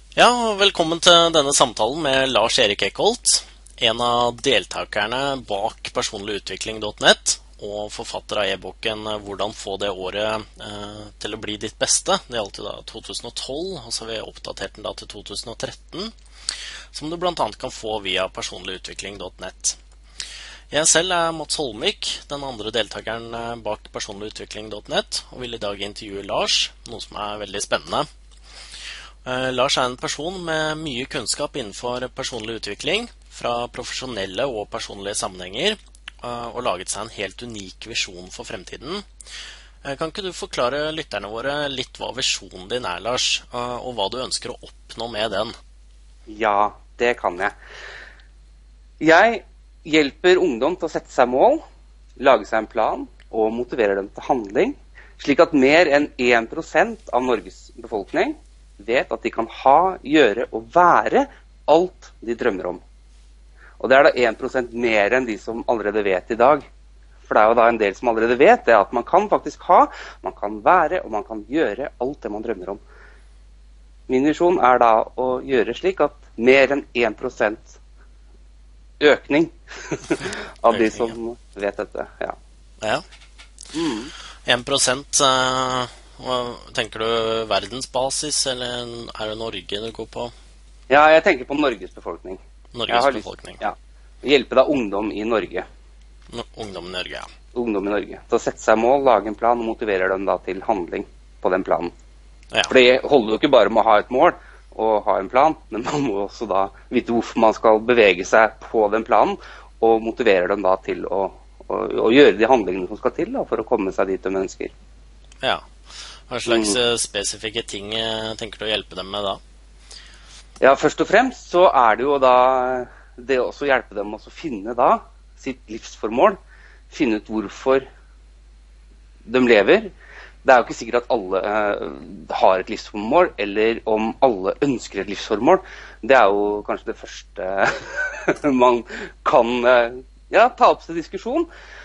Ja, velkommen til denne samtalen med Lars Erik Eckholt, en av deltakerne bak personligutvikling.net og forfatter av e-boken Hvordan få det året til å bli ditt beste. Det er alltid da 2012, og så har vi oppdatert den da til 2013, som du blant annet kan få via personligutvikling.net. Jeg selv er Mats Holmvik, den andre deltakeren bak personligutvikling.net, og vil i dag intervjue Lars, noe som er veldig spennende. Lars er en person med mye kunnskap innenfor personlig utvikling fra profesjonelle og personlige sammenhenger, og laget seg en helt unik visjon for fremtiden. Kan ikke du forklare lytterne våre litt hva visjonen din er, Lars, og hva du ønsker å oppnå med den? Ja, det kan jeg. Jeg hjelper ungdom til å sette seg mål, lage seg en plan og motivere dem til handling, slik at mer enn 1% av Norges befolkning vet at de kan ha, gjøre og være alt de drømmer om. Og det er da 1% mer enn de som allerede vet i dag. For det er jo da en del som allerede vet det, at man kan faktisk ha, man kan være og man kan gjøre alt det man drømmer om. Min visjon er da å gjøre slik at mer enn 1% økning av de som vet dette. Ja. Ja. 1%, tenker du verdensbasis, eller er det Norge du går på? Ja, jeg tenker på Norges befolkning. Norges befolkning. Ja. Hjelpe da ungdom i Norge. Ungdom i Norge, ja. Ungdom i Norge. Til å sette seg mål, lage en plan og motivere dem da til handling på den planen. Ja. For det holder jo ikke bare med å ha et mål og ha en plan, men man må også da vite hvorfor man skal bevege seg på den planen, og motivere dem da til å gjøre de handlingene som skal til da, for å komme seg dit de ønsker. Ja. Hva slags spesifikke ting tenker du å hjelpe dem med da? Ja, først og fremst så er det jo da det også å hjelpe dem å finne da sitt livsformål, finne ut hvorfor de lever. Det er jo ikke sikkert at alle har et livsformål, eller om alle ønsker et livsformål. Det er jo kanskje det første man kan ta opp til diskusjon.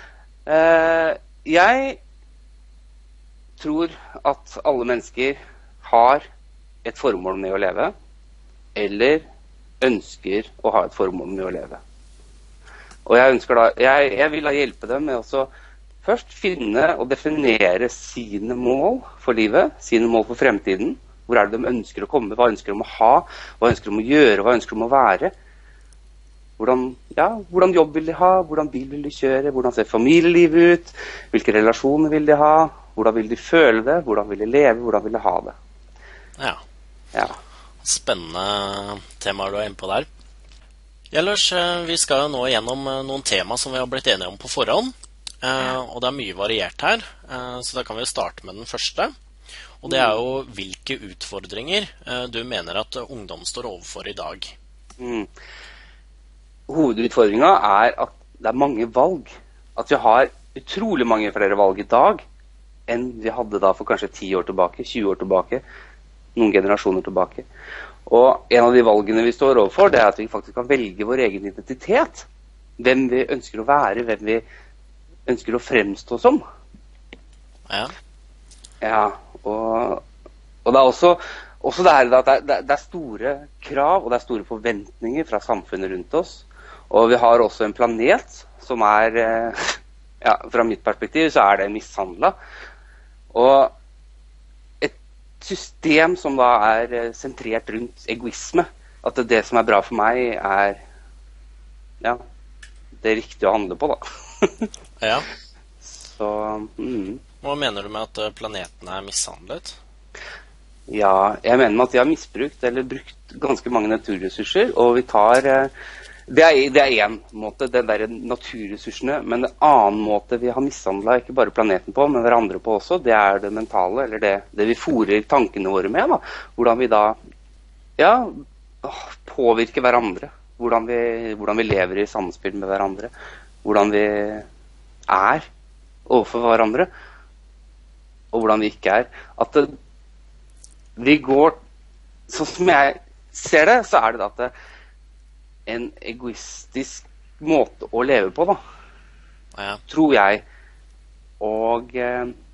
Jeg tror at alle mennesker har et formål med å leve, eller ønsker å ha et formål med å leve. Og jeg vil da hjelpe dem med å først finne og definere sine mål for livet, sine mål for fremtiden. Hvor er det de ønsker å komme, hva ønsker de å ha, hva ønsker de å gjøre, hva ønsker de å være. Hvordan jobb vil de ha, hvordan bil vil de kjøre, hvordan ser familielivet ut, hvilke relasjoner vil de ha, hvordan vil de føle det, hvordan vil de leve, hvordan vil de ha det. Ja. Spennende temaer du er inne på der. Ja, Lars, vi skal jo nå gjennom noen tema som vi har blitt enige om på forhånd, og det er mye variert her, så da kan vi starte med den første. Og det er jo hvilke utfordringer du mener at ungdom står overfor i dag. Hovedutfordringen er at det er mange valg. At vi har utrolig mange flere valg i dag enn vi hadde da for kanskje 10 år tilbake, 20 år tilbake, noen generasjoner tilbake. Og en av de valgene vi står overfor, det er at vi faktisk kan velge vår egen identitet. Hvem vi ønsker å være, hvem vi ønsker å fremstå som. Ja, og det er også det her at det er store krav, og det er store forventninger fra samfunnet rundt oss. Og vi har også en planet som er, fra mitt perspektiv, så er det mishandlet. Og et system som da er sentrert rundt egoisme, at det som er bra for meg er, det riktige å handle på da. Ja. Så, Hva mener du med at planeten er mishandlet? Ja, jeg mener med at de har misbrukt eller brukt ganske mange naturressurser, og vi tar... Det er en måte, den der naturressursene, men en annen måte vi har mishandlet ikke bare planeten på, men hverandre på også, det er det mentale, eller det vi fôrer tankene våre med, da. Hvordan vi da, påvirker hverandre, hvordan vi lever i samspill med hverandre, hvordan vi er overfor hverandre, og hvordan vi ikke er. At vi går, sånn som jeg ser det, så er det da at en egoistisk måte å leve på, da, tror jeg. Og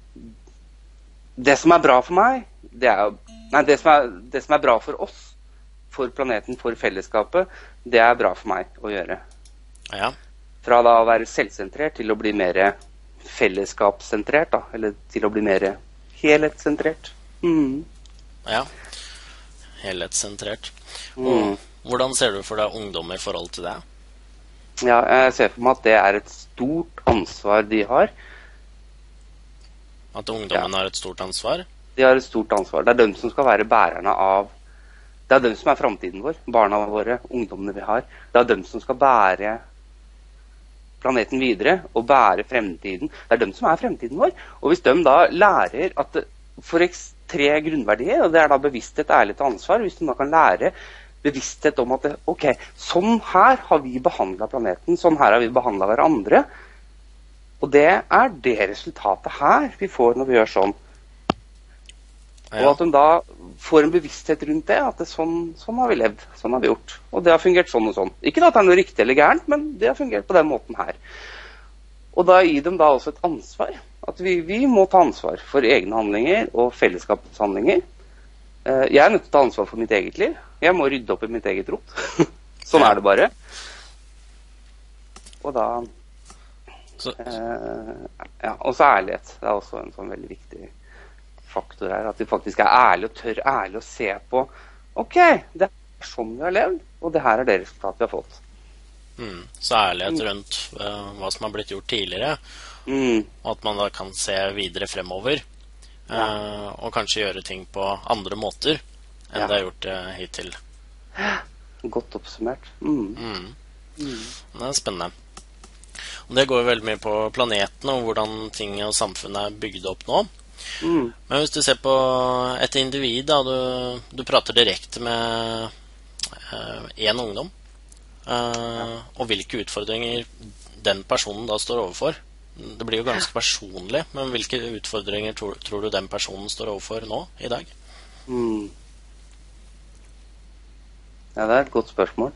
det som er bra for meg, det som er bra for oss, for planeten, for fellesskapet, det bra for meg å gjøre. Ja. Fra da å være selvsentrert til å bli mer fellesskapssentrert, da, eller til å bli mer helhetssentrert. Ja, helhetssentrert. Og hvordan ser du for deg ungdom i forhold til det? Ja, jeg ser for meg at det et stort ansvar de har. At ungdommen har et stort ansvar? De har et stort ansvar. Det dem som skal være bærerne av... Det dem som fremtiden vår, barna våre, ungdommene vi har. Det dem som skal bære planeten videre og bære fremtiden. Det dem som fremtiden vår. Og hvis de da lærer at for 3 grunnverdier, og det da bevissthet, ærlighet og ansvar, hvis de da kan lære bevissthet om at ok, sånn her har vi behandlet planeten, sånn her har vi behandlet hverandre, og det det resultatet her vi får når vi gjør sånn. Og at de da får en bevissthet rundt det, at sånn har vi levd, sånn har vi gjort. Og det har fungert sånn og sånn. Ikke at det noe riktig eller gærent, men det har fungert på den måten her. Og da gir de da også et ansvar. At vi må ta ansvar for egne handlinger og fellesskapets handlinger. Jeg nødt til å ta ansvar for mitt eget liv. Jeg må rydde opp i mitt eget rot. Sånn det bare. Og da... ja, også ærlighet. Det også en sånn veldig viktig faktor her, at vi faktisk ærlige og tør ærlig å se på ok, det sånn vi har levd, og det her det resultatet vi har fått. Så ærlighet rundt hva som har blitt gjort tidligere, og at man da kan se videre fremover, og kanskje gjøre ting på andre måter enn det har gjort hittil. Godt oppsummert. Det spennende. Og det går jo veldig mye på planeten og hvordan ting og samfunnet bygd opp nå. Men hvis du ser på et individ da, du prater direkte med en ungdom, og hvilke utfordringer den personen da står overfor. Det blir jo ganske personlig, men hvilke utfordringer tror du den personen står overfor nå, i dag? Ja, det et godt spørsmål.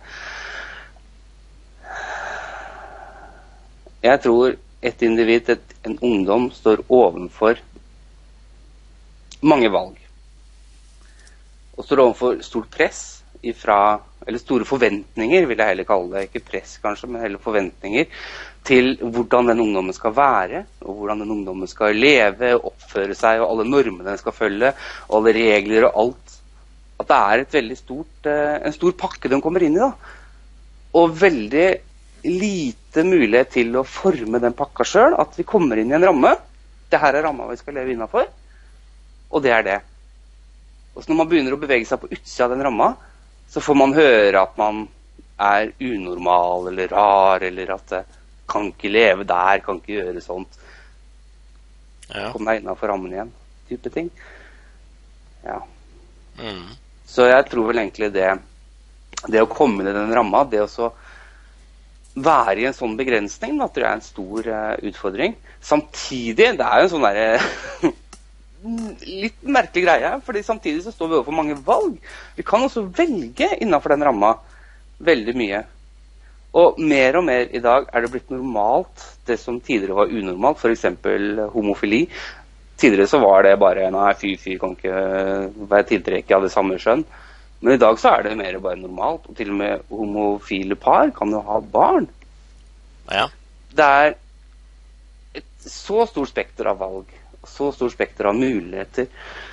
Jeg tror et individ, en ungdom, står ovenfor mange valg. Og står overfor stort press eller store forventninger, vil jeg heller kalle det. Ikke press kanskje, men heller forventninger til hvordan den ungdommen skal være, og hvordan den ungdommen skal leve, oppføre seg, og alle normene den skal følge, og alle regler og alt. At det et veldig en stor pakke de kommer inn i da. Og veldig lite mulighet til å forme den pakka selv, at vi kommer inn i en ramme. Det her ramma vi skal leve innenfor. Og det det. Og så når man begynner å bevege seg på utsida av den ramma, så får man høre at man unormal eller rar, eller at kan ikke leve der, kan ikke gjøre sånt. Kom deg innenfor rammen igjen, type ting. Ja. Så jeg tror vel egentlig det å komme inn i den ramma, det å så være i en sånn begrensning, da, tror jeg en stor utfordring. Samtidig, det jo en sånn der litt merkelig greie, fordi samtidig så står vi overfor mange valg. Vi kan også velge innenfor den ramma veldig mye. Og mer i dag det blitt normalt, det som tidligere var unormalt, for eksempel homofili. Tidligere så var det bare, nei, fy, kan ikke være tiltrekket av det samme skjønn. Men i dag så det mer bare normalt, og til og med homofile par kan jo ha barn. Ja. Det et så stort spekter av valg, så stort spekter av muligheter.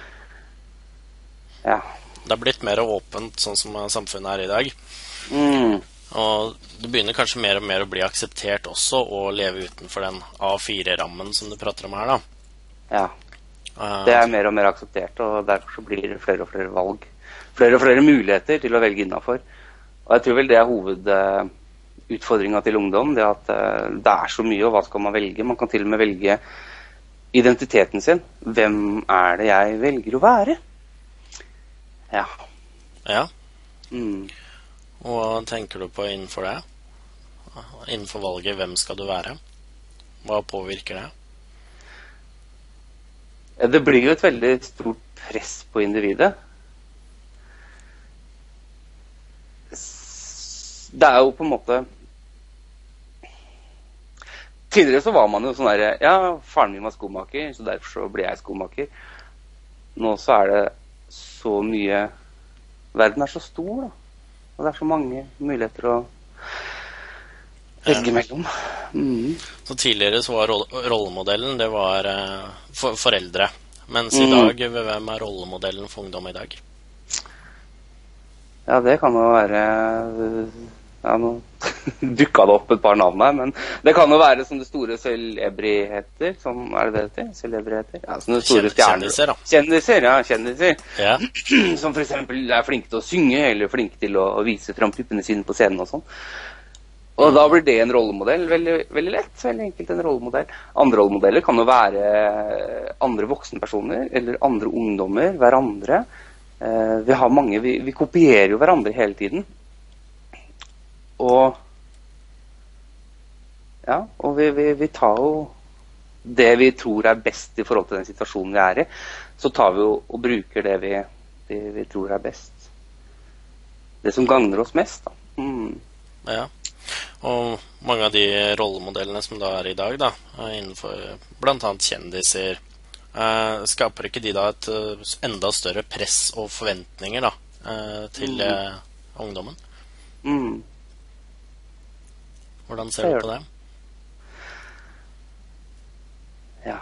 Ja. Det blitt mer åpent, sånn som samfunnet i dag. Og det begynner kanskje mer og mer å bli akseptert også å leve utenfor den A4-rammen som du prater om her, da. Ja. Det mer og mer akseptert, og derfor så blir det flere og flere valg. Flere og flere muligheter til å velge innenfor. Og jeg tror vel det hovedutfordringen til ungdom, det at det så mye, og hva skal man velge? Man kan til og med velge identiteten sin. Hvem det jeg velger å være? Ja. Ja. Og hva tenker du på innenfor det? Innenfor valget, hvem skal du være? Hva påvirker det? Det blir jo et veldig stort press på individet. Det jo på en måte... Tidligere så var man jo sånn der, ja, faren min var skomaker, så derfor så ble jeg skomaker. Nå så det så mye verden så stor, da. Og det så mange muligheter å velge mellom. Så tidligere så var rollemodellen, det var foreldre. Mens i dag, hvem rollemodellen for ungdom i dag? Ja, det kan jo være... Ja, nå dukket det opp et par navn her, men det kan jo være sånne store celebriteter, sånn, det det heter? Celebriteter? Ja, sånne store stjerner. Kjendiser, da. Kjendiser. Ja. Som for eksempel flinke til å synge, eller flinke til å vise frem puppene sine på scenen og sånn. Og da blir det en rollemodell, veldig, veldig lett, veldig enkelt en rollemodell. Andre rollemodeller kan jo være andre voksne personer, eller andre ungdommer, hverandre. Vi har mange, vi kopierer jo hverandre hele tiden. Og ja, og vi tar jo det vi tror best i forhold til den situasjonen vi i, så tar vi jo og bruker det vi tror best. Det som gagner oss mest, da. Ja, og mange av de rollemodellene som da i dag, da, innenfor blant annet kjendiser, skaper ikke de da et enda større press og forventninger da, til ungdommen? Hvordan ser du på det? Ja,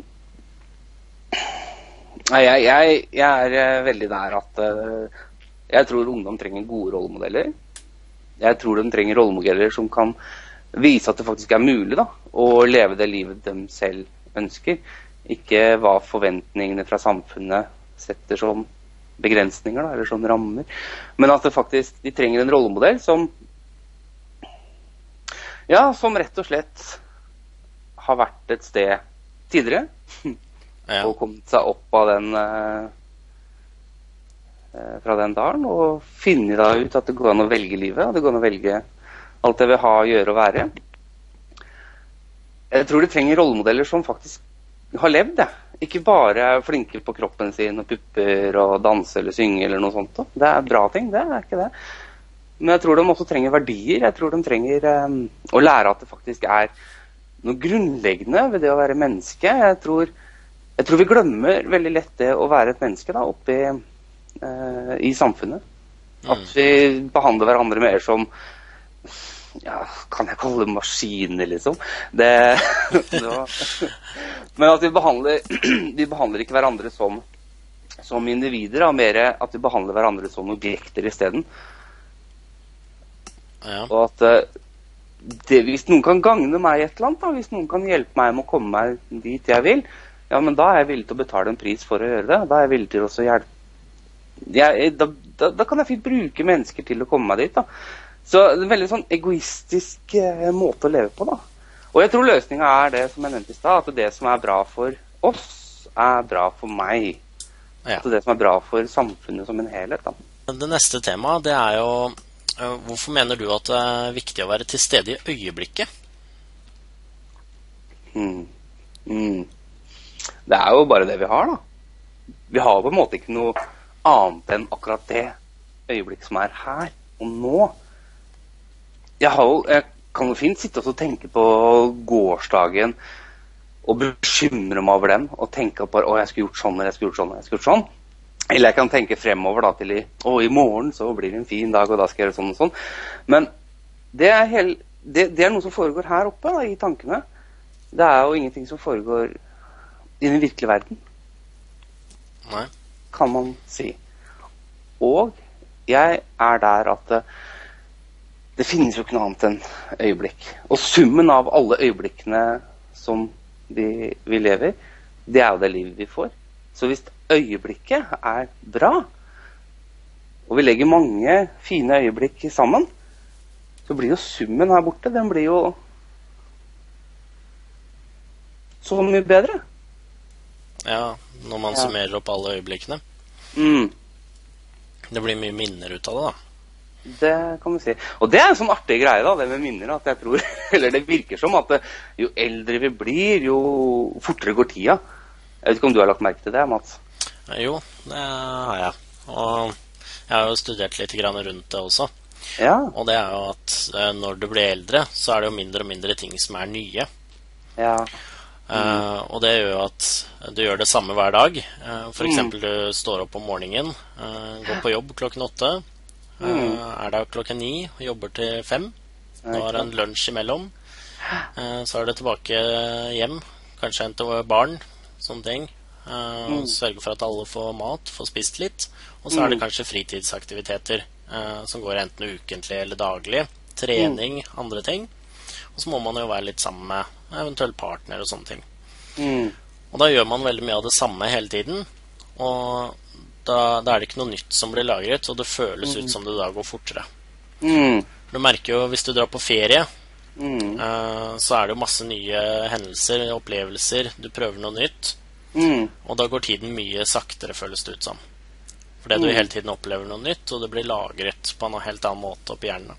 jeg veldig der at jeg tror ungdom trenger gode rollemodeller. Jeg tror de trenger rollemodeller som kan vise at det faktisk mulig da, å leve det livet de selv ønsker. Ikke hva forventningene fra samfunnet setter som begrensninger da, eller som rammer. Men at det faktisk, de trenger en rollemodell som rett og slett har vært et sted tidligere, og kommet seg opp av den fra den dalen, og finne da ut at det går an å velge livet, og det går an å velge alt det vi har å gjøre og være. Jeg tror de trenger rollemodeller som faktisk har levd det. Ikke bare flinke på kroppen sin og pupper og danse eller synge eller noe sånt. Det bra ting, det ikke det. Men jeg tror de også trenger verdier. Jeg tror de trenger å lære at det faktisk noe grunnleggende ved det å være menneske. Jeg tror vi glemmer veldig lett det å være et menneske da, oppe i samfunnet. At vi behandler hverandre mer som, kan jeg kalle det maskiner, liksom? Men at vi behandler ikke hverandre som individer, mer at vi behandler hverandre som objekter i stedet. Ja. Og at hvis noen kan gagne meg et eller annet, da, hvis noen kan hjelpe meg med å komme meg dit jeg vil, men da jeg villig til å betale en pris for å gjøre det. Da jeg villig til å hjelpe. Da kan jeg fint bruke mennesker til å komme meg dit. Da. Så det en veldig sånn egoistisk måte å leve på. Da. Og jeg tror løsningen det som jeg nevnte i stad, at det som bra for oss, bra for meg. Ja. At det som bra for samfunnet som en helhet. Da. Det neste temaet, det jo hvorfor mener du at det viktig å være til stede i øyeblikket? Det jo bare det vi har, da. Vi har på en måte ikke noe annet enn akkurat det øyeblikk som her og nå. Jeg kan jo fint sitte og tenke på gårsdagen og bekymre meg over den, og tenke på jeg skulle gjort sånn, eller jeg skulle gjort sånn. Eller jeg kan tenke fremover da, til i morgen så blir det en fin dag, og da skal jeg gjøre sånn og sånn. Men det noe som foregår her oppe da, i tankene. Det jo ingenting som foregår i den virkelige verden. Nei. Kan man si. Og jeg der at det finnes jo ikke noe annet enn øyeblikk. Og summen av alle øyeblikkene som vi lever, det jo det livet vi får. Så hvis øyeblikket bra, og vi legger mange fine øyeblikk sammen, så blir jo summen her borte, den blir jo så mye bedre. Ja, når man summerer opp alle øyeblikkene. Det blir mye minner ut av det, da. Det kan du si. Og det en sånn artig greie, da, det med minner, at jeg tror, eller det virker som at jo eldre vi blir, jo fortere går tida. Jeg vet ikke om du har lagt merke til det, Mats? Jo, det har jeg. Og jeg har jo studert litt rundt det også. Ja. Og det jo at når du blir eldre, så det jo mindre og mindre ting som nye. Ja. Og det gjør jo at du gjør det samme hver dag. For eksempel du står opp om morgenen, går på jobb klokken 8, der klokken 9 og jobber til 5. Du har en lunsj imellom. Så du tilbake hjem, kanskje hente barn, sånne ting. Sørge for at alle får mat, får spist litt. Og så det kanskje fritidsaktiviteter som går enten ukentlig eller daglig. Trening, andre ting. Og så må man jo være litt sammen med eventuelt partner og sånne ting. Og da gjør man veldig mye av det samme hele tiden. Og da det ikke noe nytt som blir lagret, og det føles ut som det da går fortere. Du merker jo, hvis du drar på ferie, så det jo masse nye hendelser, opplevelser. Du prøver noe nytt. Og da går tiden mye saktere, føles det ut som. Fordi du hele tiden opplever noe nytt, og det blir lagret på en helt annen måte opp i hjernen.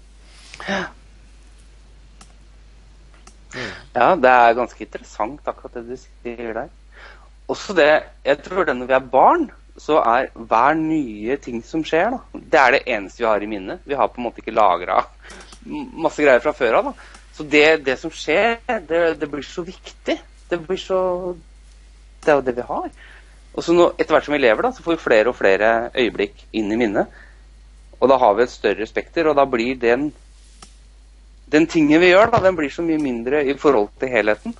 Ja, det ganske interessant akkurat det du sier der. Også det, jeg tror det når vi barn, så hver nye ting som skjer, da, det det eneste vi har i minnet. Vi har på en måte ikke lagret masse greier fra før av, da. Så det som skjer, det blir så viktig. Det jo det vi har. Og så etter hvert som vi lever, da, så får vi flere og flere øyeblikk inn i minnet. Og da har vi et større spekter, og da blir den tingen vi gjør, da, den blir så mye mindre i forhold til helheten.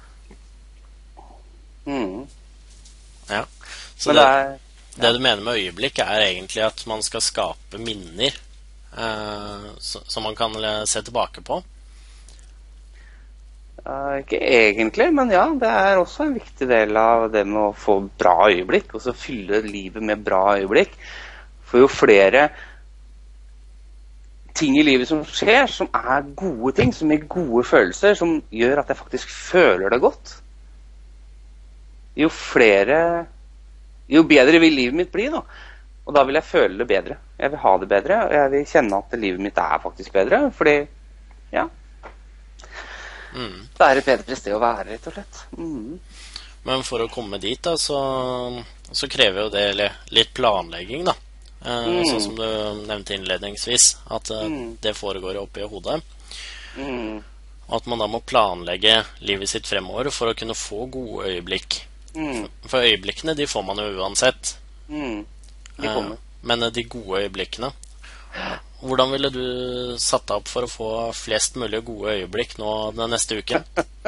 Ja. Så det du mener med øyeblikk egentlig at man skal skape minner som man kan se tilbake på? Ikke egentlig, men ja, det også en viktig del av det med å få bra øyeblikk, og så fylle livet med bra øyeblikk. For jo flere ting i livet som skjer, som gode ting, som gir gode følelser, som gjør at jeg faktisk føler det godt, jo bedre vil livet mitt bli, da. Og da vil jeg føle det bedre. Jeg vil ha det bedre, og jeg vil kjenne at livet mitt faktisk bedre, fordi, ja, det et bedre sted å være, rett og slett. Men for å komme dit, da, så krever jo det litt planlegging, da. Sånn som du nevnte innledningsvis, at det foregår oppe i hodet. Og at man da må planlegge livet sitt fremover for å kunne få gode øyeblikk. For øyeblikkene, de får man jo uansett. De kommer. Men de gode øyeblikkene, hvordan ville du satt deg opp for å få flest mulig gode øyeblikk nå den neste uken?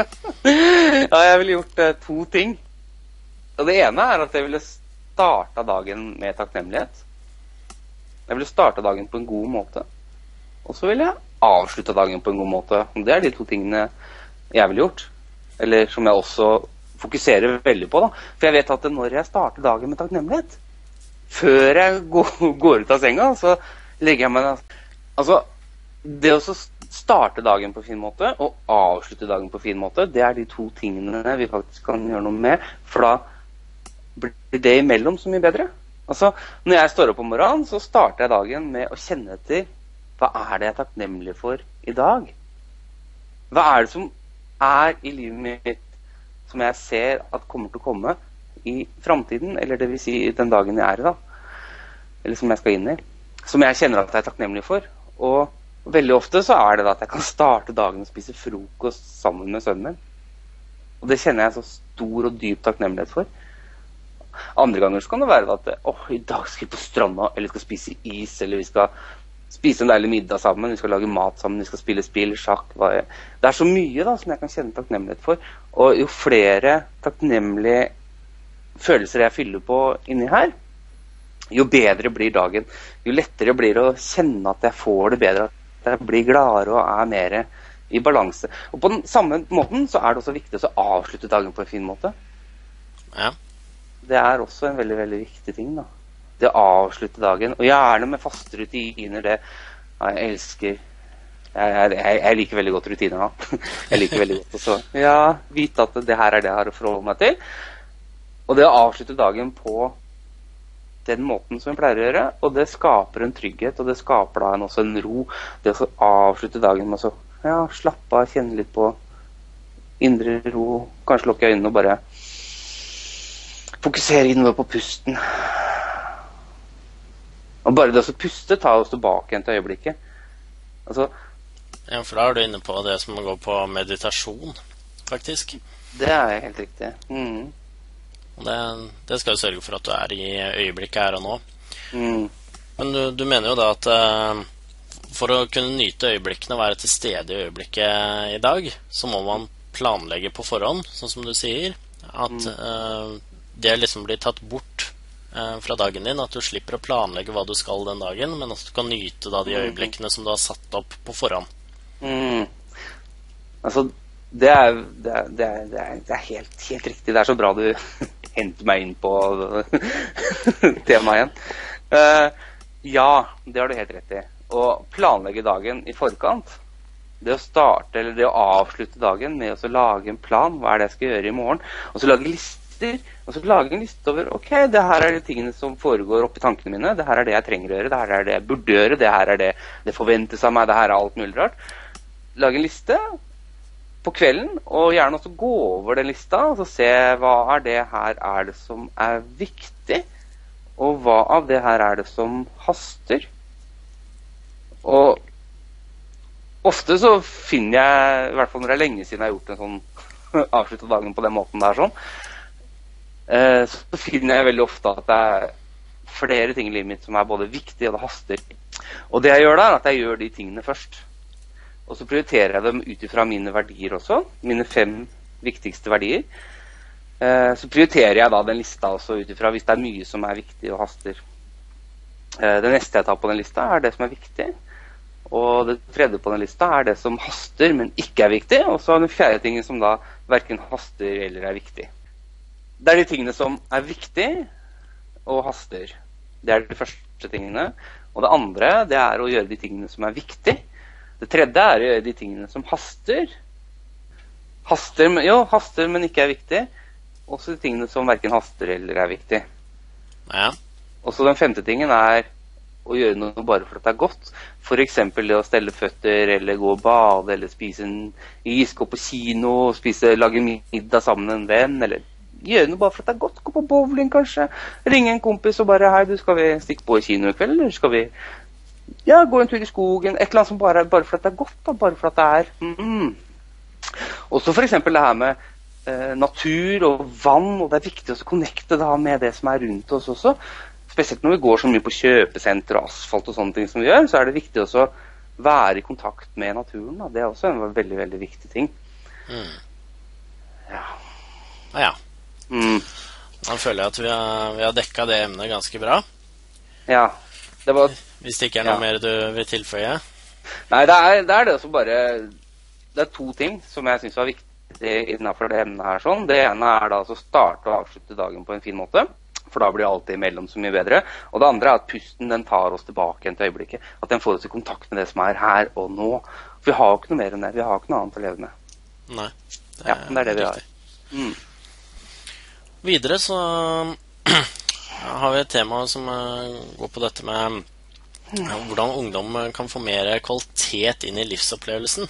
Ja, jeg ville gjort 2 ting. Og det ene at jeg ville starta dagen med takknemlighet. Jeg ville starta dagen på en god måte. Og så ville jeg avslutta dagen på en god måte. Og det de 2 tingene jeg ville gjort. Eller som jeg også fokuserer veldig på, da. For jeg vet at når jeg starter dagen med takknemlighet, før jeg går ut av senga, så legger jeg meg. Altså, det å starte dagen på en fin måte og avslutte dagen på en fin måte, det de 2 tingene vi faktisk kan gjøre noe med, for da blir det imellom så mye bedre. Altså, når jeg står opp om morgenen, så starter jeg dagen med å kjenne etter hva det jeg takknemlig for i dag. Hva det som i livet mitt som jeg ser at kommer til å komme i fremtiden, eller det vil si den dagen jeg i da, eller som jeg skal inn i, som jeg kjenner at jeg takknemlig for. Og veldig ofte så det da at jeg kan starte dagen og spise frokost sammen med sønnen min. Og det kjenner jeg så stor og dyp takknemlighet for. Andre ganger så kan det være at i dag skal vi på stranda, eller vi skal spise is, eller vi skal spise en deilig middag sammen, vi skal lage mat sammen, vi skal spille spill, sjakk. Det så mye da som jeg kan kjenne takknemlighet for. Og jo flere takknemlige følelser jeg fyller på inni her, jo bedre blir dagen. Jo lettere blir det å kjenne at jeg får det bedre, at jeg blir gladere og mer i balanse. Og på den samme måten så det også viktig å avslutte dagen på en fin måte. Ja. Det også en veldig, veldig viktig ting, da. Det å avslutte dagen, og gjerne med faste rutiner, det jeg elsker. Jeg liker veldig godt rutiner, da. Jeg liker veldig godt også. Ja, vite at det her det jeg har å forholde meg til. Og det å avslutte dagen på den måten som vi pleier å gjøre, og det skaper en trygghet, og det skaper da også en ro. Det å avslutte dagen med å slappe av, kjenne litt på indre ro, kanskje lukke øynene og bare fokusere innover på pusten. Og bare det å puste tar oss tilbake igjen til øyeblikket. Altså, ja, for da du inne på det som går på meditasjon, faktisk. Det er helt riktig. Og det skal jo sørge for at du er i øyeblikket her og nå. Mm. Men du mener jo da at for å kunne nyte øyeblikkene og være til stede i øyeblikket i dag, så må man planlegge på forhånd, sånn som du sier. At det liksom blir tatt bort fra dagen din, at du slipper å planlegge hva du skal den dagen, men at du kan nyte da de øyeblikkene som du har satt opp på forhånd. Altså, det er helt riktig. Det er så bra du henter meg inn på temaet igjen. Ja, det har du helt rett i. Å planlegge dagen i forkant, det å starte eller det å avslutte dagen med å lage en plan, hva er det jeg skal gjøre i morgen, og så lage lister, og så lage en liste over, ok, det her er de tingene som foregår oppi tankene mine, det her er det jeg trenger å gjøre, det her er det jeg burde gjøre, det her er det forventes av meg, det her er alt mulig rart. Lage en liste på kvelden, og gjerne også gå over den lista, og så se hva er det her er det som er viktig, og hva av det her er det som haster. Og ofte så finner jeg, i hvert fall når det er lenge siden jeg har gjort en sånn avsluttet dagen på den måten der sånn, så finner jeg veldig ofte at det er flere ting i livet mitt som er både viktig og det haster. Og det jeg gjør da, er at jeg gjør de tingene først. Og så prioriterer jeg dem ut ifra mine verdier også, mine 5 viktigste verdier. Så prioriterer jeg da den lista også ut ifra hvis det er mye som er viktig og haster. Det neste jeg tar på den lista er det som er viktig. Og det tredje på den lista er det som haster, men ikke er viktig. Og så den fjerde tingen som da hverken haster eller er viktig. Det er de tingene som er viktig og haster. Det er de første tingene. Og det andre, det er å gjøre de tingene som er viktig. Det tredje er å gjøre de tingene som haster. Haster, men ikke er viktig. Også de tingene som hverken haster eller er viktig. Ja. Og så den femte tingen er å gjøre noe bare for at det er godt. For eksempel det å stelle føtter, eller gå og bade, eller spise en is, gå på kino, lage middag sammen med en venn, eller gjøre noe bare for at det er godt. Gå på bowling kanskje, ringe en kompis og bare, hei, skal vi stikke på i kino i kveld, eller skal vi gå en tur i skogen, et eller annet som bare for at det er godt, da, bare for at det er. Også for eksempel det her med natur og vann, og det er viktig å connecte da med det som er rundt oss også. Spesielt når vi går så mye på kjøpesenter og asfalt og sånne ting som vi gjør, så er det viktig også å være i kontakt med naturen. Da. Det er også en veldig, veldig viktig ting. Ja. Da føler jeg at vi har dekket det emnet ganske bra. Ja. Hvis det ikke er noe mer du vil tilføye? Nei, det er det også bare... Det er 2 ting som jeg synes var viktig innenfor det emnet her. Sånn. Det ene er da å starte og avslutte dagen på en fin måte. For da blir alt imellom så mye bedre. Og det andre er at pusten den tar oss tilbake igjen til øyeblikket. At den får oss i kontakt med det som er her og nå. For vi har jo ikke noe mer enn det. Vi har ikke noe annet å leve med. Nei. Men det er det vi har. Videre så har vi et tema som går på dette med hvordan ungdom kan få mer kvalitet inn i livsopplevelsen.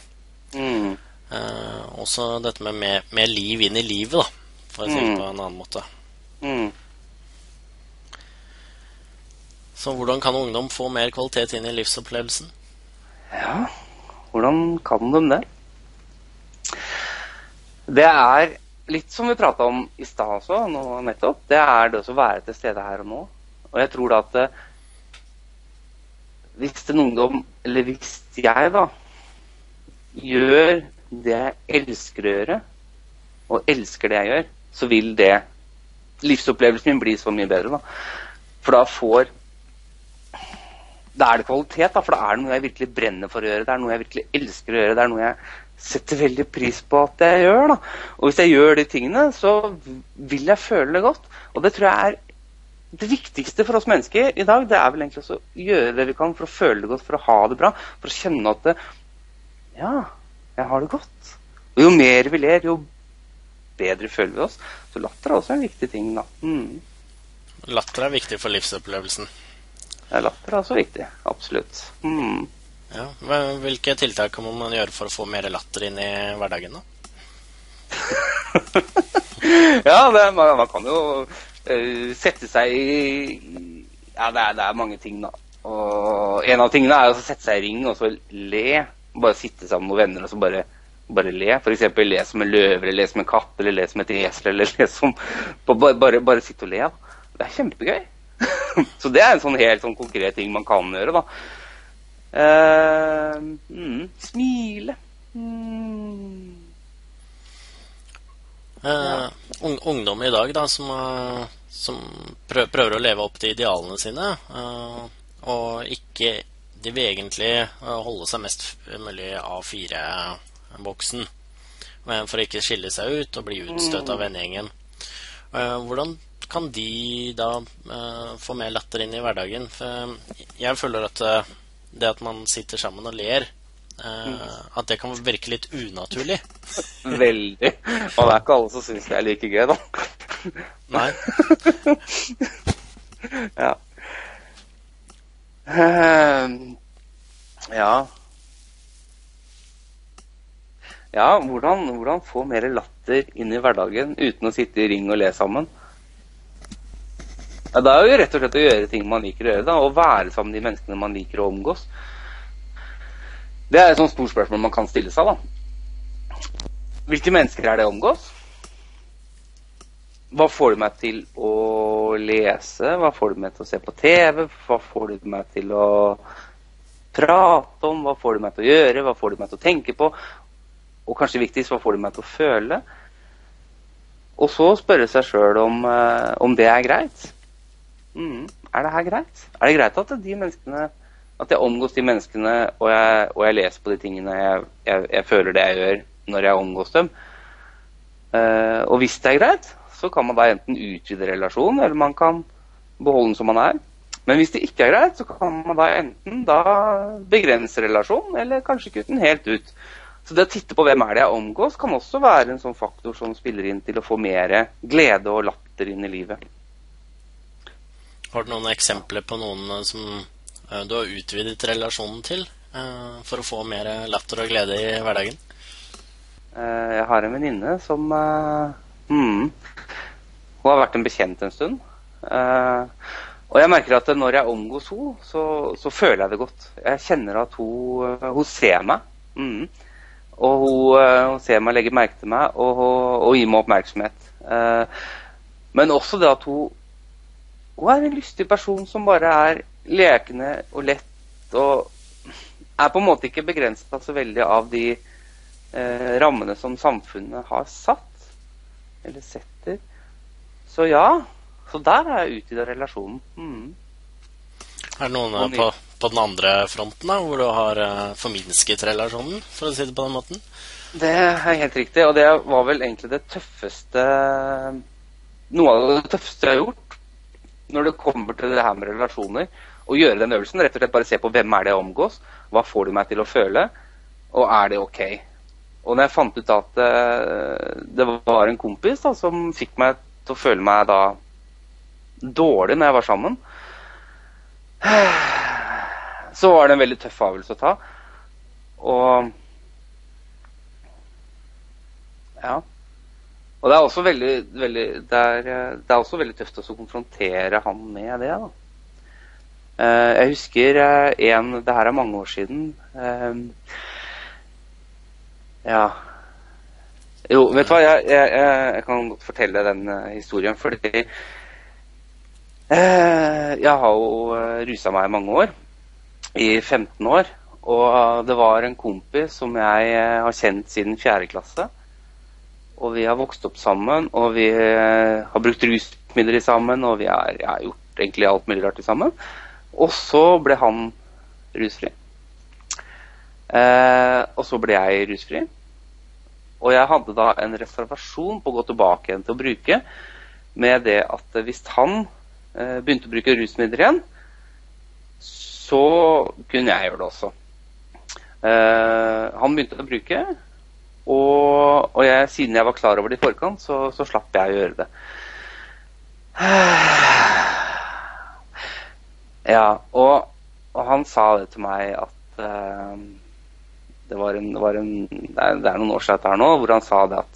Også dette med mer liv inn i livet, da. For å si det på en annen måte. Så hvordan kan ungdom få mer kvalitet inn i livsopplevelsen? Ja, hvordan kan de det? Det er litt som vi pratet om i sted også, nå nettopp. Det er det å være til stede her og nå. Og jeg tror da at hvis en ungdom, eller hvis jeg da, gjør det jeg elsker å gjøre, og elsker det jeg gjør, så vil det livsopplevelsen min bli så mye bedre da. For da er det kvalitet da, for da er det noe jeg virkelig brenner for å gjøre, det er noe jeg virkelig elsker å gjøre, det er noe jeg setter veldig pris på at jeg gjør da. Og hvis jeg gjør de tingene, så vil jeg føle det godt. Og det tror jeg er det viktigste for oss mennesker i dag, det er vel egentlig også å gjøre det vi kan for å føle det godt, for å ha det bra, for å kjenne at jeg har det godt. Og jo mer vi ler, jo bedre føler vi oss. Så latter er også en viktig ting da. Latter er viktig for livsopplevelsen. Ja, latter er også viktig, absolutt. Ja, hvilke tiltak kan man gjøre for å få mer latter inn i hverdagen da? Ja, man kan jo sette seg i... Ja, det er mange ting da. Og en av tingene er å sette seg i ring og så le. Bare sitte sammen med noen venner og så bare bare le. For eksempel le som en løve, eller le som en katt, eller le som et esel, eller le som bare sitte og le. Det er kjempegøy. Så det er en sånn helt sånn konkret ting man kan gjøre, da. Smile. Ungdom i dag da, som prøver å leve opp til idealene sine, og ikke de vil egentlig holde seg mest mulig A4-boksen, for å ikke skille seg ut og bli utstøtt av vennegjengen. Hvordan kan de da få mer latter inn i hverdagen? For jeg føler at det at man sitter sammen og ler, at det kan virke litt unaturlig. Veldig. Og det er ikke alle som synes det er like gøy, da. Nei. Ja. Ja, hvordan få mer latter inn i hverdagen uten å sitte i ring og le sammen? Ja, det er jo rett og slett å gjøre ting man liker å gjøre, da, og være sammen med de menneskene man liker å omgås. Det er et sånt stort spørsmål man kan stille seg, da. Hvilke mennesker er det omgås? Hva får du meg til å lese? Hva får du meg til å se på TV? Hva får du meg til å prate om? Hva får du meg til å gjøre? Hva får du meg til å tenke på? Og kanskje viktigst, hva får du meg til å føle? Og så spørre seg selv om det er greit. Er det her greit? Er det greit at de menneskene, at jeg omgås de menneskene, og jeg leser på de tingene jeg føler det jeg gjør når jeg omgås dem? Og hvis det er greit, så kan man da enten utvide relasjonen, eller man kan beholde den som man er. Men hvis det ikke er greit, så kan man da enten begrense relasjonen, eller kanskje kutte den helt ut. Så det å titte på hvem er det jeg omgås, kan også være en sånn faktor som spiller inn til å få mer glede og latter inn i livet. Har du noen eksempler på noen som du har utvidet relasjonen til, for å få mer latter og glede i hverdagen? Jeg har en venninne som hun har vært en bekjent en stund, og jeg merker at når jeg omgås henne, så føler jeg det godt. Jeg kjenner at hun ser meg, og hun ser meg, legger merke til meg, og gir meg oppmerksomhet. Men også det at hun er en lystig person som bare er lekende og lett, og er på en måte ikke begrenset så veldig av de rammene som samfunnet har satt, eller setter. Så ja, så der er jeg ute i den relasjonen. Er det noen på den andre fronten da, hvor du har forminsket relasjonen, for å si det på den måten? Det er helt riktig, og det var vel egentlig det tøffeste, noe av det tøffeste jeg har gjort, når det kommer til det her med relasjoner, å gjøre den øvelsen, rett og slett bare se på hvem er det jeg omgås, hva får du meg til å føle, og er det ok? Og når jeg fant ut at det var en kompis da, som fikk meg til å føle meg da dårlig når jeg var sammen, så var det en veldig tøff avgjørelse å ta. Og ja. Og det er også det er også veldig tøft å konfrontere han med det, da. Jeg husker det her er mange år siden. Ja. Jo, vet du hva, jeg kan godt fortelle den historien, fordi jeg har jo ruset meg i mange år, i 15 år, og det var en kompis som jeg har kjent siden 4. klasse, og vi har vokst opp sammen, og vi har brukt rusmidler sammen, og vi har gjort egentlig alt mulig rart sammen, og så ble han rusfri. Og så ble jeg rusfri. Og jeg hadde da en reservasjon på å gå tilbake igjen til å bruke, med det at hvis han begynte å bruke rusmidler igjen, så kunne jeg gjøre det også. Han begynte å bruke, og siden jeg var klar over det i forkant, så slapp jeg å gjøre det. Ja, og han sa det til meg at det er noen år siden her nå, hvor han sa det at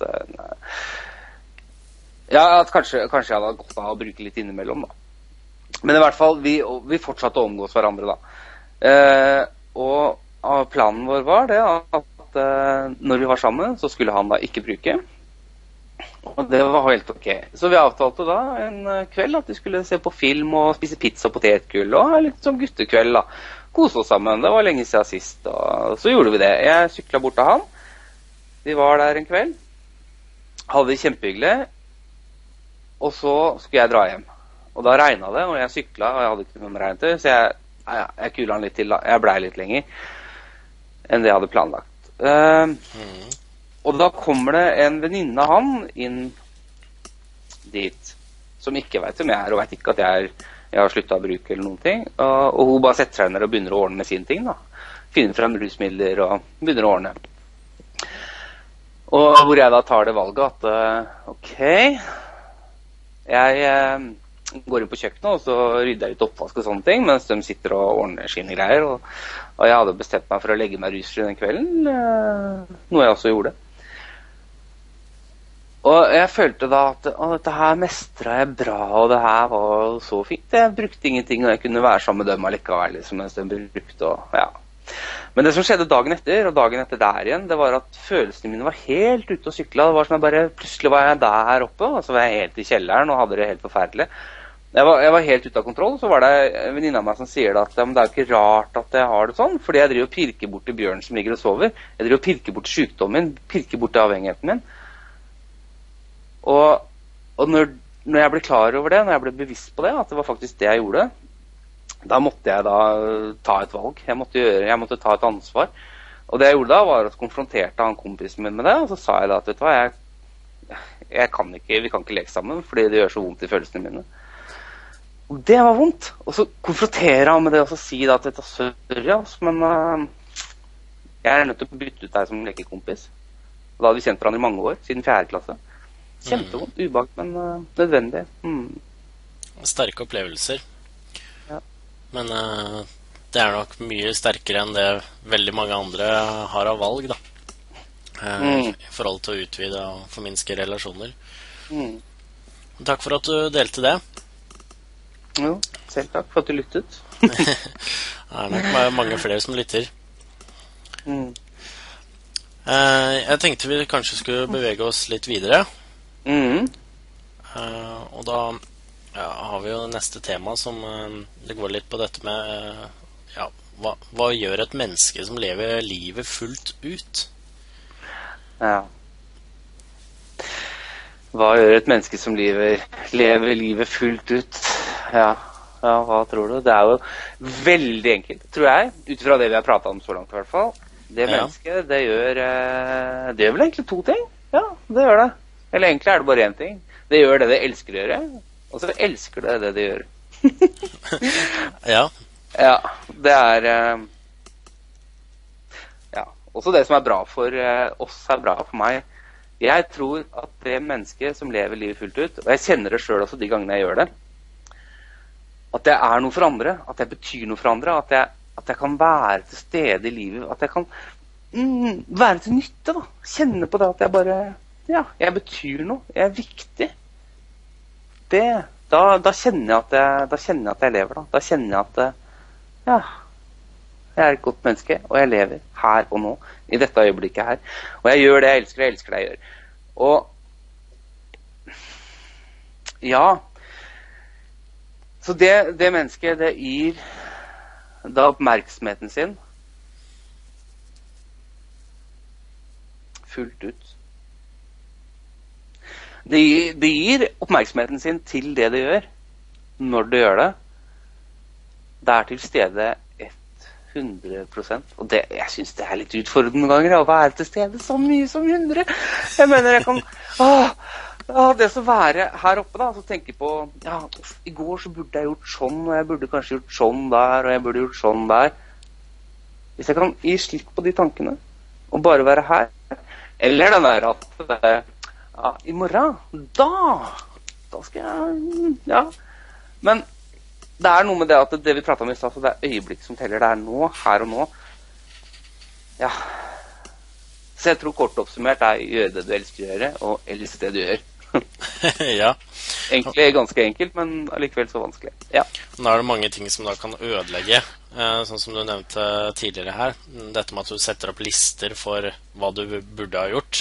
at kanskje jeg hadde gått av å bruke litt innimellom da. Men i hvert fall, vi fortsatte å omgås hverandre da. Og planen vår var det at når vi var sammen, så skulle han da ikke bruke. Og det var helt ok. Så vi avtalte da en kveld at vi skulle se på film og spise pizza og potetgull, og ha litt sånn guttekveld da. Kose oss sammen, det var lenge siden sist, og så gjorde vi det. Jeg syklet bort til han. Vi var der en kveld. Hadde det kjempehyggelig. Og så skulle jeg dra hjem. Og da regnet det, og jeg syklet, og jeg hadde ikke noe med regn til, så jeg kulet han litt til da. Jeg ble litt lenger enn det jeg hadde planlagt. Og da kommer det en venninne av han inn dit, som ikke vet hvem jeg er, og vet ikke at jeg har sluttet å bruke eller noen ting. Og hun bare setter seg ned og begynner å ordne med sine ting da. Finner frem rusmidler og begynner å ordne. Og hvor jeg da tar det valget at, ok, jeg går inn på kjøkkenet, og så rydder jeg litt oppvask og sånne ting, mens de sitter og ordner sine greier. Og jeg hadde bestemt meg for å legge meg rusfri den kvelden, noe jeg også gjorde. Og jeg følte da at dette her mestret jeg bra, og det her var så fint. Jeg brukte ingenting, og jeg kunne være sammen med dem allikevel, liksom, mens de brukte, og ja. Men det som skjedde dagen etter, og dagen etter der igjen, det var at følelsene mine var helt ute og syklet. Det var som jeg bare, plutselig var jeg der oppe, og så var jeg helt i kjelleren, og hadde det helt forferdelig. Jeg var helt ute av kontroll, så var det en venninne av meg som sier at det er jo ikke rart at jeg har det sånn, fordi jeg driver og pirker bort til bjørnen som ligger og sover. Jeg driver og pirker bort til sykdommen, pirker bort til avhengigheten min. Og når jeg ble klar over det, når jeg ble bevisst på det, at det var faktisk det jeg gjorde, da måtte jeg da ta et valg. Jeg måtte ta et ansvar. Og det jeg gjorde da, var at konfronterte han kompisen min med det, og så sa jeg da at, vet du hva, vi kan ikke leke sammen, fordi det gjør så vondt i følelsene mine. Og det var vondt. Og så konfrontere han med det, og så si da at dette er sorry, men jeg er nødt til å bytte ut deg som lekekompis. Og da hadde vi kjent hverandre i mange år, siden 4. klasse. Kjempevondt, ubehag, men nødvendig. Sterke opplevelser. Ja. Men det er nok mye sterkere enn det veldig mange andre har av valg, da. I forhold til å utvide og forminske relasjoner. Takk for at du delte det. Jo, selv takk for at du lyttet. Det er nok mange flere som lytter. Jeg tenkte vi kanskje skulle bevege oss litt videre. Og da har vi jo neste tema som det går litt på dette med hva gjør et menneske som lever livet fullt ut? Ja. Hva gjør et menneske som lever livet fullt ut? Ja, hva tror du? Det er jo veldig enkelt, tror jeg, ut fra det vi har pratet om så langt i hvert fall. Det mennesket, det gjør vel egentlig 2 ting. Ja, det gjør det. Eller egentlig er det bare 1 ting. Det gjør det elsker å gjøre, og så elsker det gjør. Ja. Ja, det er også det som er bra for oss er bra for meg. Jeg tror at det mennesket som lever livet fullt ut, og jeg kjenner det selv også de gangene jeg gjør det, at jeg er noe for andre, at jeg betyr noe for andre, at jeg kan være til stede i livet, at jeg kan være til nytte da. Kjenne på det at jeg bare, jeg betyr noe, jeg er viktig. Da kjenner jeg at jeg lever da. Da kjenner jeg at jeg er et godt menneske, og jeg lever her og nå, i dette øyeblikket her. Og jeg gjør det jeg elsker det jeg gjør. Og ja, så det mennesket, det gir da oppmerksomheten sin fullt ut. Det gir oppmerksomheten sin til det gjør, når det gjør det. Det er til stede 100%. Og jeg synes det er litt utfordrende noen ganger, å være til stede så mye som 100. Jeg mener, jeg kan det å være her oppe da, så tenker jeg på, i går så burde jeg gjort sånn, og jeg burde kanskje gjort sånn der, og jeg burde gjort sånn der. Hvis jeg kan gi slipp på de tankene, og bare være her, eller den der at i morgen, da skal jeg, men det er noe med det at det vi pratet om i stad, så det er øyeblikk som teller, det er nå, her og nå. Ja. Så jeg tror kort oppsummert er gjøre det du elsker å gjøre, og elske det du gjør. Ja. Egentlig ganske enkelt, men allikevel så vanskelig. Ja. Nå er det mange ting som da kan ødelegge sånn som du nevnte tidligere her, dette med at du setter opp lister for hva du burde ha gjort,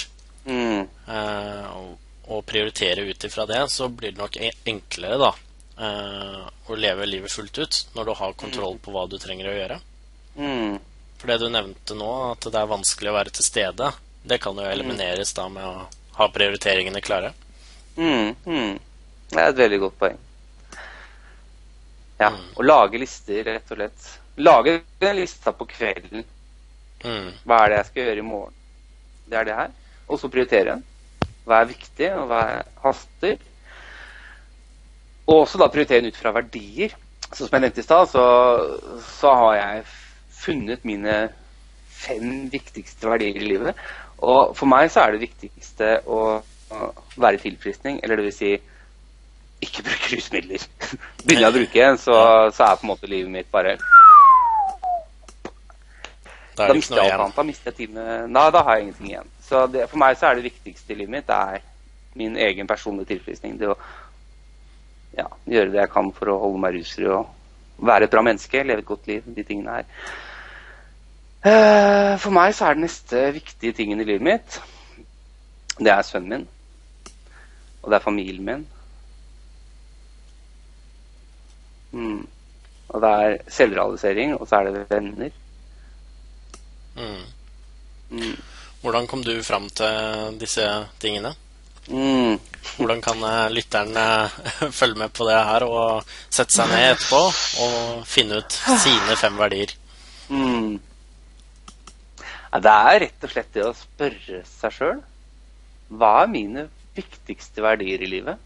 og prioritere ut ifra det, så blir det nok enklere da, å leve livet fullt ut når du har kontroll på hva du trenger å gjøre. For det du nevnte nå, at det er vanskelig å være til stede, det kan jo elimineres da med å ha prioriteringene klare. Det er et veldig godt poeng. Ja, å lage lister, rett og slett. Lage en lista på kvelden. Hva er det jeg skal gjøre i morgen? Det er det her. Og så prioritere den. Hva er viktig, og hva haster. Og også da prioritere den ut fra verdier. Så som jeg nevnte i sted, så har jeg funnet mine 5 viktigste verdier i livet. Og for meg så er det viktigste å være tilfriskning, eller det vil si ikke bruke rusmidler. Begynner jeg å bruke en, så er på en måte livet mitt bare da mister jeg alt annet. Da mister jeg tid med... Nei, da har jeg ingenting igjen. Så for meg så er det viktigste i livet mitt, det er min egen personlige tilfriskning. Det å gjøre det jeg kan for å holde meg rusfri og være et bra menneske, leve et godt liv, de tingene her. For meg så er den neste viktige tingen i livet mitt, det er sønnen min, og det er familien min. Og det er selvrealisering, og så er det venner. Hvordan kom du fram til disse tingene? Hvordan kan lytteren følge med på det her og sette seg ned etterpå og finne ut sine 5 verdier? Det er rett og slett det å spørre seg selv. Hva er mine viktigste verdier i livet?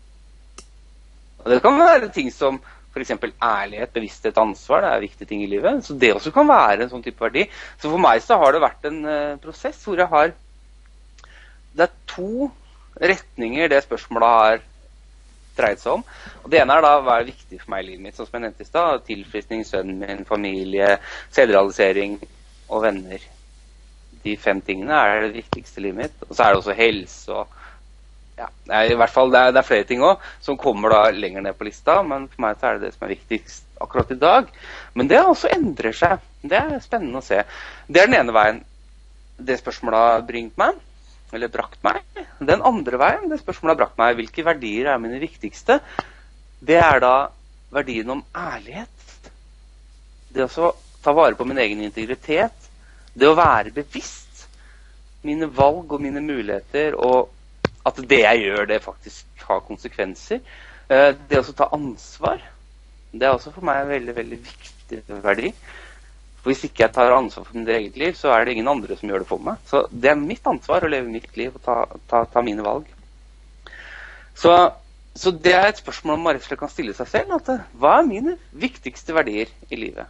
Og det kan være ting som for eksempel ærlighet, bevissthet, ansvar. Det er viktige ting i livet. Så det også kan være en sånn type verdi. Så for meg så har det vært en prosess hvor jeg har... Det er 2 retninger det spørsmålet har dreid seg om. Og det ene er da hva er viktig for meg i livet mitt, sånn som jeg nevnte i sted. Tilfriskning, sønnen min, familie, selvrealisering og venner. De 5 tingene er det viktigste i livet mitt. Og så er det også helse og i hvert fall det er flere ting også som kommer da lenger ned på lista, men for meg så er det det som er viktigst akkurat i dag. Men det også endrer seg. Det er spennende å se. Det er den ene veien det spørsmålet har bringt meg, eller brakt meg. Den andre veien det spørsmålet har brakt meg, hvilke verdier er mine viktigste? Det er da verdien om ærlighet. Det å ta vare på min egen integritet. Det å være bevisst. Mine valg og mine muligheter, og at det jeg gjør, det faktisk har konsekvenser. Det å ta ansvar, det er også for meg en veldig, veldig viktig verdi. For hvis ikke jeg tar ansvar for mitt eget liv, så er det ingen andre som gjør det for meg. Så det er mitt ansvar å leve mitt liv og ta mine valg. Så det er et spørsmål man rett og slett kan stille seg selv. Hva er mine viktigste verdier i livet?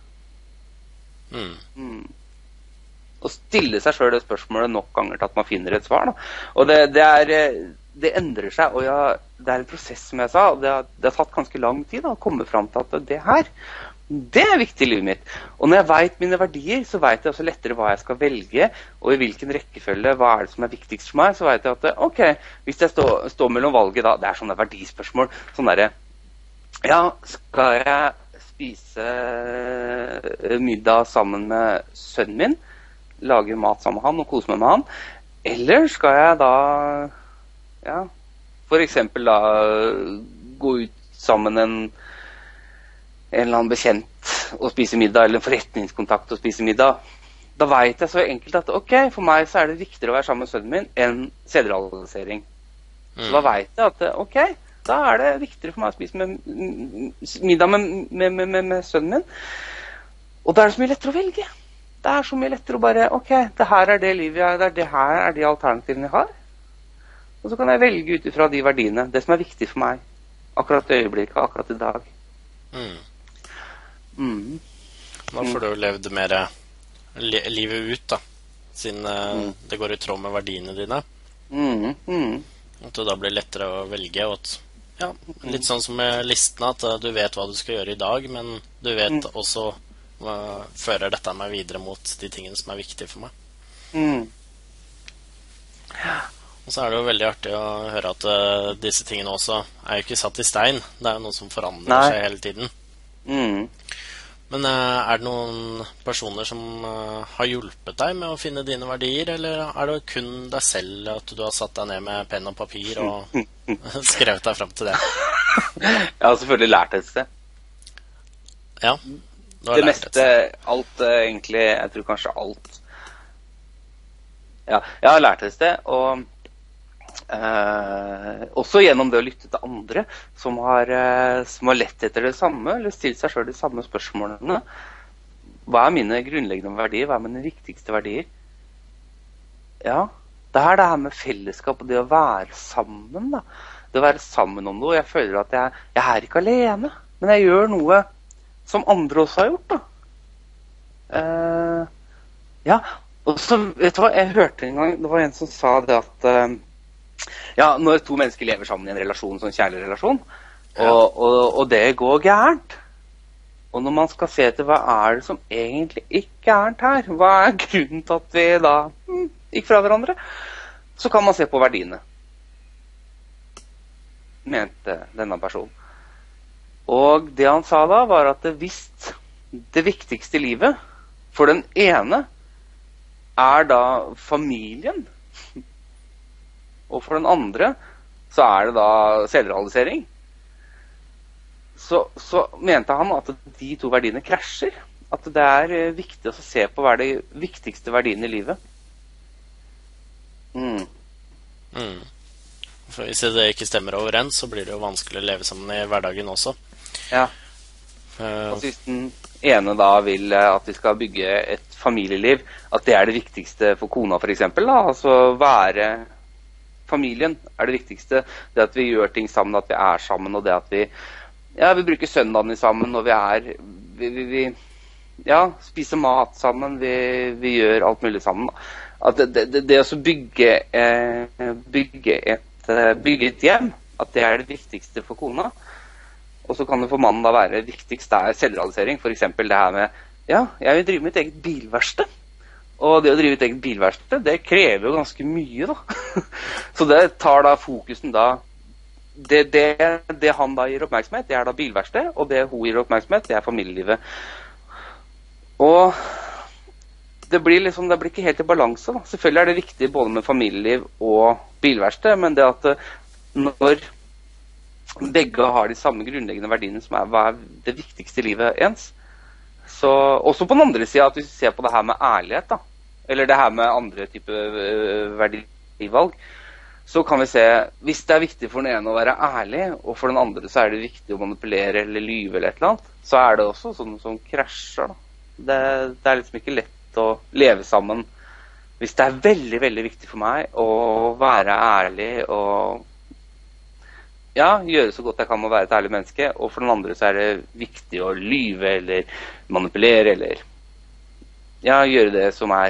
Å stille seg selv det spørsmålet nok ganger til at man finner et svar. Da. Og det endrer seg, og det er en prosess, som jeg sa, og det har tatt ganske lang tid da, å komme frem til at det her, det er viktig i livet mitt. Og når jeg vet mine verdier, så vet jeg også lettere hva jeg skal velge, og i hvilken rekkefølge, hva er det som er viktigst for meg, så vet jeg at, ok, hvis jeg står mellom valget da, det er sånne verdispørsmål, sånn der, skal jeg spise middag sammen med sønnen min, lage mat sammen med han og kose meg med han, eller skal jeg da for eksempel da gå ut sammen en eller annen bekjent og spise middag, eller en forretningskontakt og spise middag. Da vet jeg så enkelt at ok, for meg så er det viktigere å være sammen med sønnen min enn selvrealisering. Så da vet jeg at ok, da er det viktigere for meg å spise middag med sønnen min, og da er det så mye lettere å velge. Det er så mye lettere å bare, ok, det her er det livet jeg er, det her er de alternativene jeg har. Og så kan jeg velge ut ifra de verdiene, det som er viktig for meg, akkurat i øyeblikket, akkurat i dag. Da får du levd mer livet ut da, siden det går i tråd med verdiene dine. At det da blir lettere å velge, og at, litt sånn som med listene, at du vet hva du skal gjøre i dag, men du vet også fører dette meg videre mot de tingene som er viktige for meg. Og så er det jo veldig artig å høre at disse tingene også er jo ikke satt i stein. Det er jo noe som forandrer seg hele tiden. Men er det noen personer som har hjulpet deg med å finne dine verdier, eller er det kun deg selv at du har satt deg ned med penn og papir og skrevet deg frem til det? Jeg har selvfølgelig lært et sted. Ja, du har Det lært meste, alt egentlig, jeg tror kanskje alt. Ja, jeg har lært et sted, og også gjennom det å lytte til andre som har lett etter det samme, eller stilt seg selv de samme spørsmålene. Hva er mine grunnleggende verdier? Hva er mine viktigste verdier? Ja, det er det her med fellesskap og det å være sammen, da. Det å være sammen om noe. Jeg føler at jeg er ikke alene, men jeg gjør noe som andre også har gjort, da. Ja, og så, vet du hva, jeg hørte en gang, det var en som sa det at ja, når to mennesker lever sammen i en relasjon, sånn kjærlighetsrelasjon, og det går gærent. Og når man skal se etter hva er det som egentlig ikke gærent her, hva er grunnen til at vi da gikk fra hverandre, så kan man se på verdiene, mente denne personen. Og det han sa da var at hvis det viktigste i livet for den ene er da familien, og for den andre så er det da selvrealisering, så mente han at de to verdiene krasjer. At det er viktig å se på hva er de viktigste verdiene i livet. For hvis det ikke stemmer overens, så blir det jo vanskelig å leve sammen i hverdagen også. Ja. Og hvis den ene da vil at vi skal bygge et familieliv, at det er det viktigste for kona for eksempel, da, altså være familien er det viktigste, det at vi gjør ting sammen, at vi er sammen, og det at vi bruker søndagen sammen, og vi spiser mat sammen, vi gjør alt mulig sammen. At det å bygge et hjem, at det er det viktigste for kona. Og så kan det for mannen da være viktigst, det er selvrealisering. For eksempel det her med, jeg vil drive mitt eget bilverksted. Og det å drive et eget bilverksted, det krever jo ganske mye, da. Så det tar da fokusen da. Det han da gir oppmerksomhet, det er da bilverksted, og det hun gir oppmerksomhet, det er familielivet. Og det blir ikke helt i balanse, da. Selvfølgelig er det viktig både med familieliv og bilverksted, men det at når begge har de samme grunnleggende verdiene som hva er det viktigste i livet ens, så også på den andre siden, at hvis vi ser på det her med ærlighet, da, eller det her med andre typer verdivalg, så kan vi se, hvis det er viktig for den ene å være ærlig, og for den andre så er det viktig å manipulere eller lyve eller et eller annet, så er det også sånn som krasjer, da. Det er liksom ikke lett å leve sammen hvis det er veldig, veldig viktig for meg å være ærlig og gjøre så godt jeg kan med å være et ærlig menneske, og for den andre så er det viktig å lyve eller manipulere eller gjøre det som er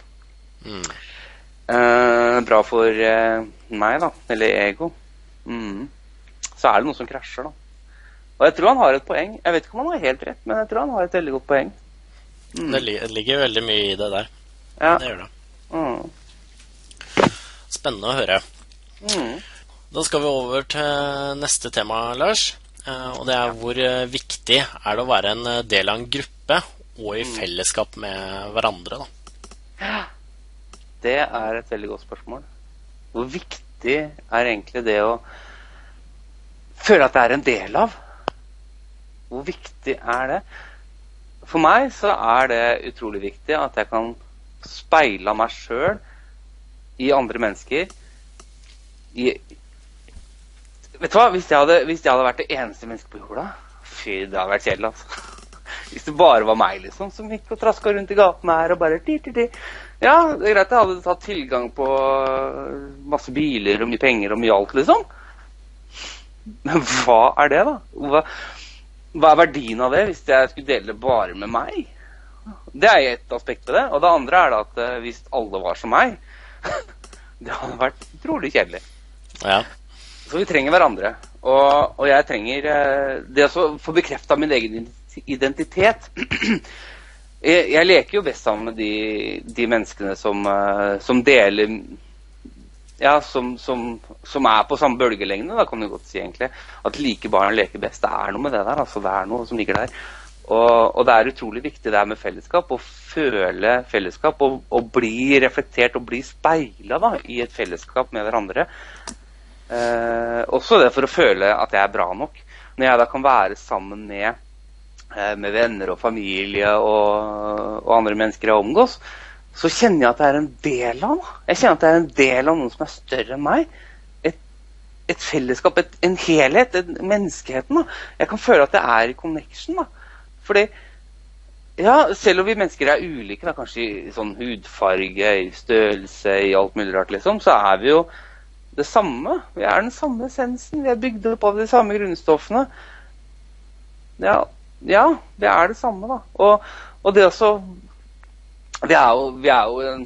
bra for meg, da, eller ego. Så er det noe som krasjer, da. Og jeg tror han har et poeng. Jeg vet ikke om han har helt rett, men jeg tror han har et veldig godt poeng. Det ligger veldig mye i det der. Ja. Det gjør det. Spennende å høre. Da skal vi over til neste tema, Lars. Og det er hvor viktig er det å være en del av en gruppe og i fellesskap med hverandre, da? Det er et veldig godt spørsmål. Hvor viktig er egentlig det å føle at det er en del av? Hvor viktig er det? For meg så er det utrolig viktig at jeg kan speile meg selv i andre mennesker. Vet du hva? Hvis jeg hadde vært det eneste mennesket på jorda, fy, det hadde vært kjedelig, altså. Hvis det bare var meg, liksom, som gikk og trasket rundt i gaten her og bare Ja, det er greit, jeg hadde tatt tilgang på masse biler og mye penger og mye alt, liksom. Men hva er det, da? Hva er verdien av det hvis jeg skulle dele det bare med meg? Det er et aspekt ved det. Og det andre er da at hvis alle var som meg, det hadde vært utrolig kjedelig. Ja. Så vi trenger hverandre. Og jeg trenger det å få bekreftet min egen identitet. Jeg leker jo best sammen med de menneskene som deler som er på samme bølgelengde, da kan du godt si egentlig. At like barn leker best, det er noe med det der, altså det er noe som ligger der. Og det utrolig viktig det med fellesskap, å føle fellesskap, og bli reflektert og bli speilet da, i et fellesskap med hverandre. Også det for å føle at jeg bra nok. Når jeg da kan være sammen med venner og familie og andre mennesker jeg omgås, så kjenner jeg at jeg en del av noe. Jeg kjenner at jeg en del av noe som større enn meg. Et fellesskap, en helhet, menneskeheten. Da. Jeg kan føle at jeg i connection. Da. Fordi, ja, selv om vi mennesker ulike, da, kanskje i sånn hudfarge, i størrelse, i alt mulig rart, liksom, så vi jo det samme. Vi den samme essensen. Vi bygd opp av de samme grunnstoffene. Ja, vi det samme, da. Og det også Vi jo en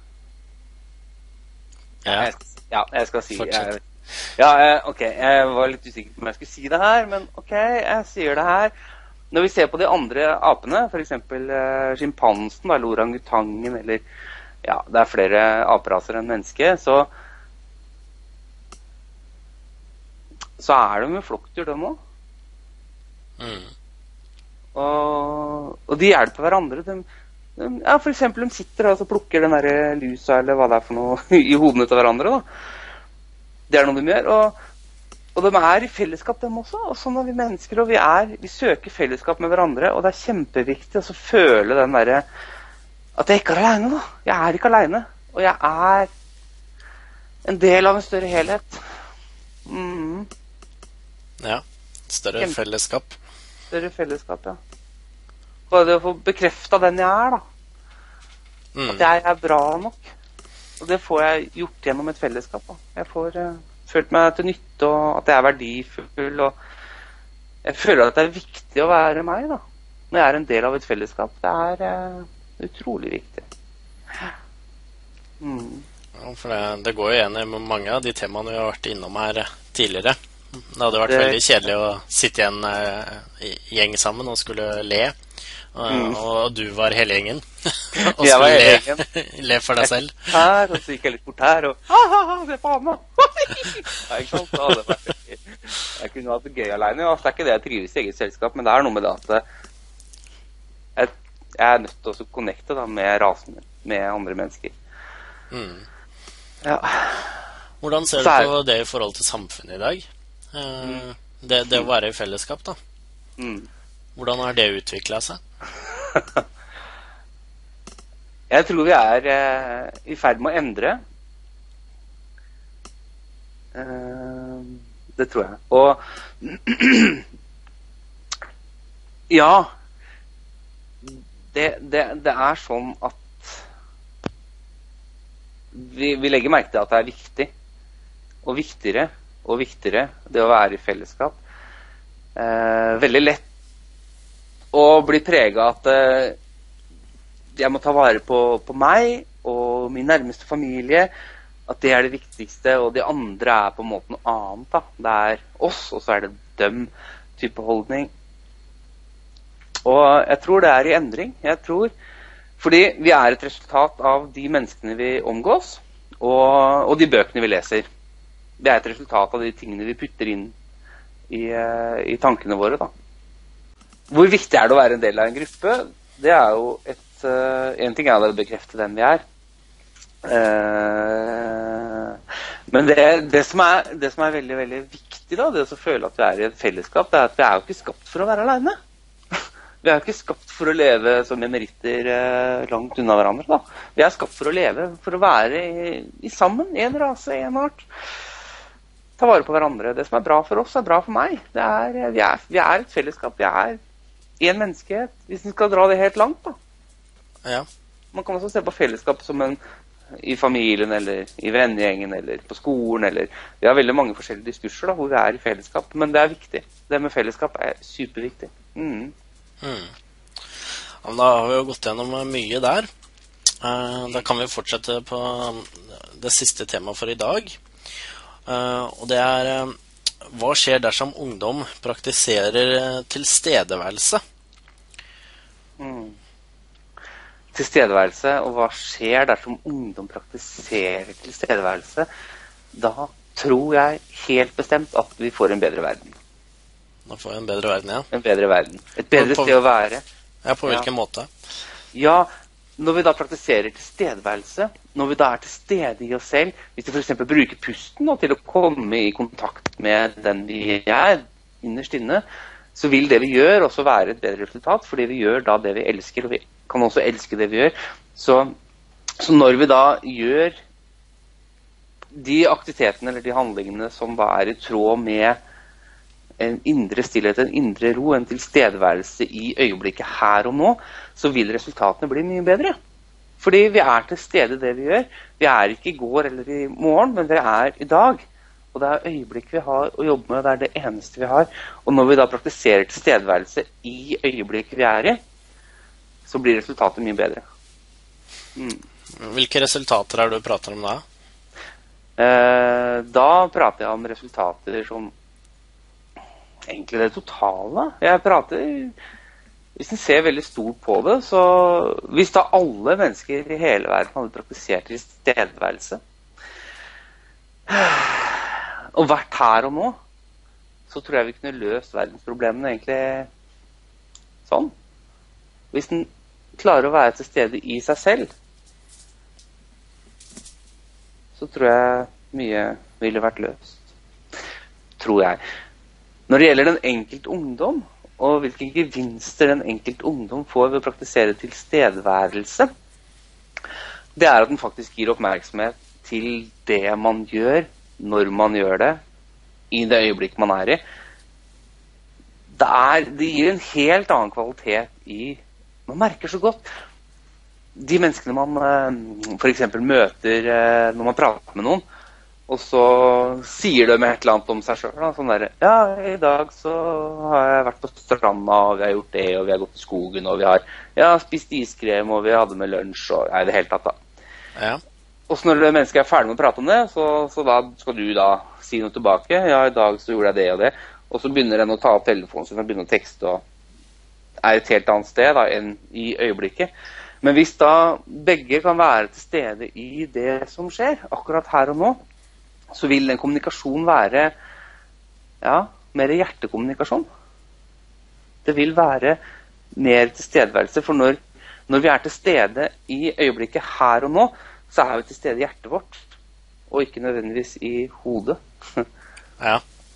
Ja, jeg skal si ok, jeg var litt usikker på om jeg skulle si det her, men ok, jeg sier det her. Når vi ser på de andre apene, for eksempel sjimpansen, eller orangutangen, eller ja, det flere aperaser enn menneske, så de med flokkdyr, de også. Og de hjelper hverandre. Ja, for eksempel, de sitter og plukker den der lusa, eller hva det for noe, i hodene til hverandre, da. Det noe de gjør, og de i fellesskap, dem også. Og sånn er vi mennesker, og vi søker fellesskap med hverandre, og det kjempeviktig å føle den der, at jeg ikke alene, da. Jeg ikke alene, og jeg en del av en større helhet. Ja, større fellesskap. Større fellesskap, ja. Bare det å få bekreftet den jeg da. At jeg bra nok. Og det får jeg gjort gjennom et fellesskap. Da. Jeg får følt meg til nytte, og at jeg verdifull, og jeg føler at det viktig å være meg, da. Når jeg en del av et fellesskap. Det utrolig viktig. Ja, for det går jo igjen i mange av de temaene vi har vært innom her tidligere. Det hadde vært veldig kjedelig å sitte i en gjeng sammen og skulle le. Og du var hele gjengen. Og skulle le for deg selv. Her, og så gikk jeg litt bort her, og ha-ha-ha, se på han da. Ja, ikke sant? Så hadde jeg kunne hatt det gøy alene. Altså, det ikke det jeg trives i eget selskap, men det noe med det at jeg nødt til å connecte da, med rasen, med andre mennesker. Ja. Hvordan ser du på det i forhold til samfunnet i dag? Det å være i fellesskap, da. Hvordan har det utviklet seg? Jeg tror vi i ferd med å endre. Det tror jeg. Og ja, det sånn at vi legger merke til at det viktig, og viktigere det å være i fellesskap. Veldig lett å bli preget av at jeg må ta vare på meg og min nærmeste familie, at det det viktigste, og de andre på en måte noe annet. Da. Det oss, og så det dem type holdning. Og jeg tror det i endring. Fordi vi et resultat av de menneskene vi omgås, og de bøkene vi leser. Det et resultat av de tingene vi putter inn i tankene våre, da. Hvor viktig det å være en del av en gruppe? Det jo en ting å bekrefte den vi men det som veldig, veldig viktig da, det å føle at vi i et fellesskap, det at vi jo ikke skapt for å være alene. Vi jo ikke skapt for å leve som emeritter langt unna hverandre da. Vi skapt for å leve, for å være sammen, i en rase, i en art. Ta vare på hverandre. Det som bra for oss, bra for meg. Vi et fellesskap, vi en menneskehet, hvis vi skal dra det helt langt da. Ja. Man kan også se på fellesskap som i familien, eller i vennegjengen, eller på skolen, eller vi har veldig mange forskjellige diskurser da, hvor vi i fellesskap, men det viktig. Det med fellesskap superviktig. Ja, da har vi jo gått gjennom mye der. Da kan vi fortsette på det siste temaet for i dag. Og det hva skjer dersom ungdom praktiserer tilstedeværelse? Tilstedeværelse, og hva skjer dersom ungdom praktiserer tilstedeværelse? Da tror jeg helt bestemt at vi får en bedre verden. Da får vi en bedre verden, ja. En bedre verden. Et bedre sted å være. Ja, på hvilken måte? Ja, når vi da praktiserer tilstedeværelse, når vi da er til stede i oss selv, hvis vi for eksempel bruker pusten da, til å komme i kontakt med den vi er, innerst inne, så vil det vi gjør også være et bedre resultat, fordi vi gjør da det vi elsker, og vi kan også elske det vi gjør. Så når vi da gjør de aktivitetene eller de handlingene som da er i tråd med en indre stillhet, en indre ro, en tilstedeværelse i øyeblikket her og nå, så vil resultatene bli mye bedre. Fordi vi er til stede i det vi gjør. Vi er ikke i går eller i morgen, men det er i dag. Og det er øyeblikk vi har å jobbe med, det er det eneste vi har. Og når vi da praktiserer tilstedeværelse i øyeblikket vi er i, så blir resultatet mye bedre. Hvilke resultater er det du prater om da? Da prater jeg om resultater som egentlig det totale. Jeg prater, hvis en ser veldig stort på det, så hvis da alle mennesker i hele verden hadde praktisert tilstedeværelse, og vært her og nå, så tror jeg vi kunne løst verdensproblemene egentlig sånn. Hvis en klarer å være til stede i seg selv, så tror jeg mye ville vært løst. Tror jeg. Når det gjelder den enkelte ungdom, og hvilke gevinster den enkelte ungdom får ved å praktisere tilstedeværelse, det er at den faktisk gir oppmerksomhet til det man gjør, når man gjør det, i det øyeblikk man er i. Det gir en helt annen kvalitet i, man merker så godt, de menneskene man for eksempel møter når man prater med noen, og så sier de et eller annet om seg selv, sånn der, ja, i dag så har jeg vært på stranda, og vi har gjort det, og vi har gått i skogen, og vi har spist iskrem, og vi hadde med lunsj, og det hele tatt da. Ja. Og så når mennesket er ferdig med å prate om det, så da skal du da si noe tilbake. Ja, i dag så gjorde jeg det og det. Og så begynner den å ta opp telefonen, så den begynner å tekste og er et helt annet sted da, enn i øyeblikket. Men hvis da begge kan være til stede i det som skjer, akkurat her og nå, så vil den kommunikasjonen være, ja, mer hjertekommunikasjon. Det vil være mer tilstedeværelse, for når vi er til stede i øyeblikket her og nå, så er vi til stede i hjertet vårt, og ikke nødvendigvis i hodet. Ja.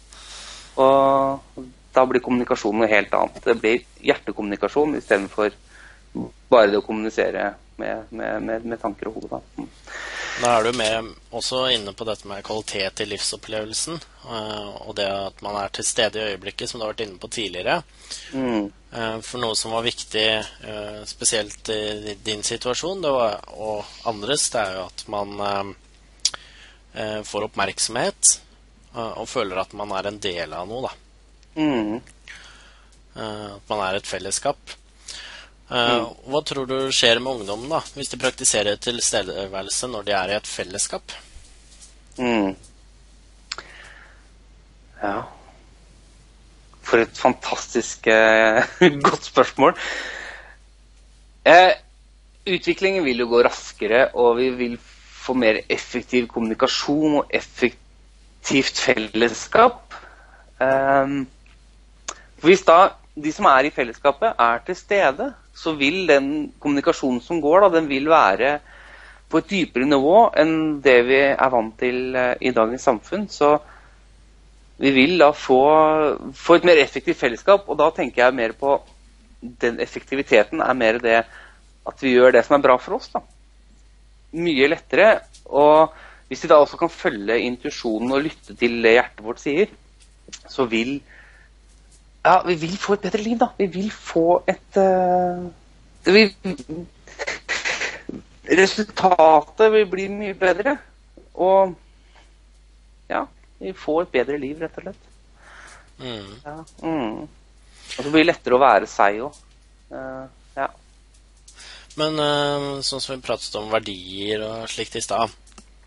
Og da blir kommunikasjonen noe helt annet. Det blir hjertekommunikasjon i stedet for bare det å kommunisere med tanker og hodet. Da. Da er du med også inne på dette med kvalitet i livsopplevelsen, og det at man er til stede i øyeblikket, som du har vært inne på tidligere. For noe som var viktig, spesielt i din situasjon, og andres, det er jo at man får oppmerksomhet, og føler at man er en del av noe, da. At man er et fellesskap. Hva tror du skjer med ungdommen da, hvis de praktiserer tilstedeværelse når de er i et fellesskap? Ja. For et fantastisk godt spørsmål. Utviklingen vil jo gå raskere, og vi vil få mer effektiv kommunikasjon og effektivt fellesskap. Hvis da de som er i fellesskapet er til stede, så vil den kommunikasjonen som går, da, den vil være på et dypere nivå enn det vi er vant til i dagens samfunn. Så vi vil da få et mer effektivt fellesskap, og da tenker jeg mer på den effektiviteten er mer det at vi gjør det som er bra for oss. Da. Mye lettere, og hvis vi da også kan følge intuisjonen og lytte til det hjertet vårt sier, så vil vi vil få et bedre liv, da. Vi vil få et resultatet vil bli mye bedre. Og ja, vi får et bedre liv, rett og slett. Ja, Og så blir det lettere å være seg også. Ja. Men sånn som vi pratet om verdier og slikt i sted,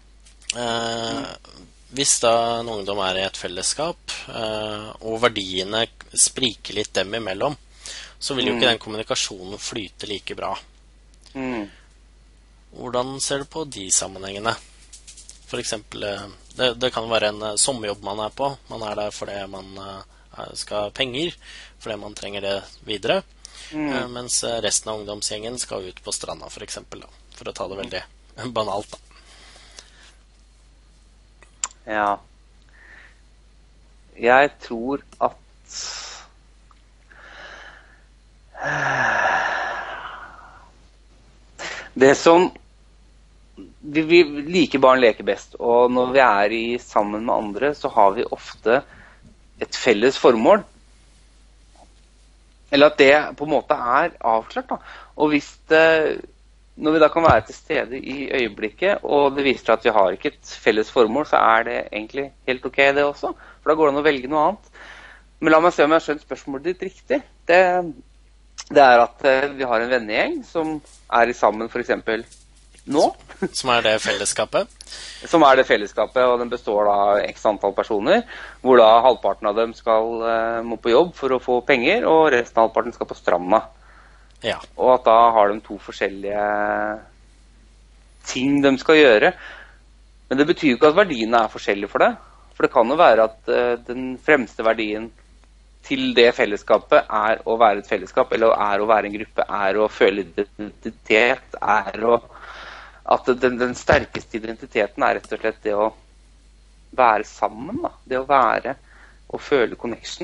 hvis da en ungdom er i et fellesskap, og verdiene spriker litt dem imellom, så vil jo ikke den kommunikasjonen flyte like bra. Hvordan ser du på de sammenhengene? For eksempel, det kan være en sommerjobb man er på. Man er der fordi man skal ha penger, fordi man trenger det videre. Mens resten av ungdomsgjengen skal ut på stranda, for eksempel, da, for å ta det veldig banalt, da. Ja. Jeg tror at det som vi liker barn leker best, og når vi er sammen med andre, så har vi ofte et felles formål. Eller at det på en måte er avklart, da. Og hvis når vi da kan være til stede i øyeblikket, og det viser seg at vi har ikke et felles formål, så er det egentlig helt ok det også, for da går det an å velge noe annet. Men la meg se om jeg har skjønt spørsmålet ditt riktig. Det er at vi har en vennegjeng som er sammen for eksempel nå. Som er det fellesskapet? Som er det fellesskapet, og den består da av x antall personer, hvor da halvparten av dem må på jobb for å få penger, og resten av halvparten skal på stranda. Ja. Og at da har de to forskjellige ting de skal gjøre. Men det betyr jo ikke at verdiene er forskjellige for det. For det kan jo være at den fremste verdien til det fellesskapet er å være et fellesskap, eller er å være en gruppe, er å føle identitet, at den sterkeste identiteten er rett og slett det å være sammen, da. Det å være og føle connection.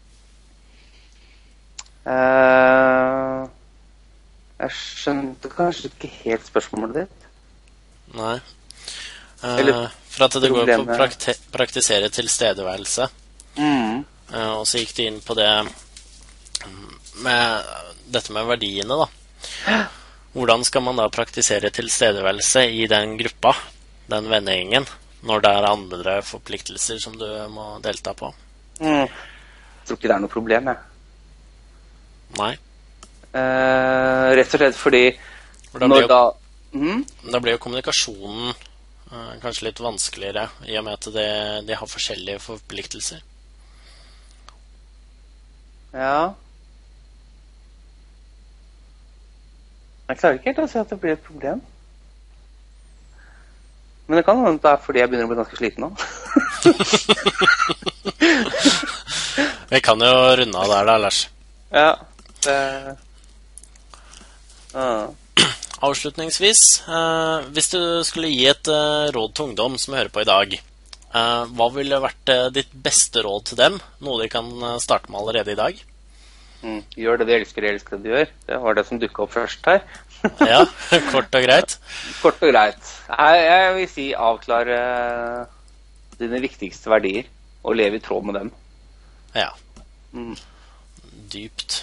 Jeg skjønte kanskje ikke helt spørsmålet ditt. Nei. For at det går på å praktisere tilstedeværelse. Og så gikk du inn på det med dette med verdiene, da. Hvordan skal man da praktisere tilstedeværelse i den gruppa, den vennegjengen, når det er andre forpliktelser som du må delta på? Jeg tror ikke det er noe problem, jeg. Nei. Rett og slett fordi da blir jo kommunikasjonen kanskje litt vanskeligere, i og med at de har forskjellige forpliktelser. Ja. Jeg klarer ikke helt å si at det blir et problem. Men det kan hende det er fordi jeg begynner å bli ganske sliten nå. Vi kan jo runde av der da, Lars. Ja. Avslutningsvis, hvis du skulle gi et råd til ungdom som hører på i dag, hva ville vært ditt beste råd til dem? Noe de kan starte med allerede i dag? Gjør det de elsker det de gjør. Det var det som dukket opp først her. Ja, kort og greit. Kort og greit. Jeg vil si avklare dine viktigste verdier, og leve i tråd med dem. Ja. Dypt.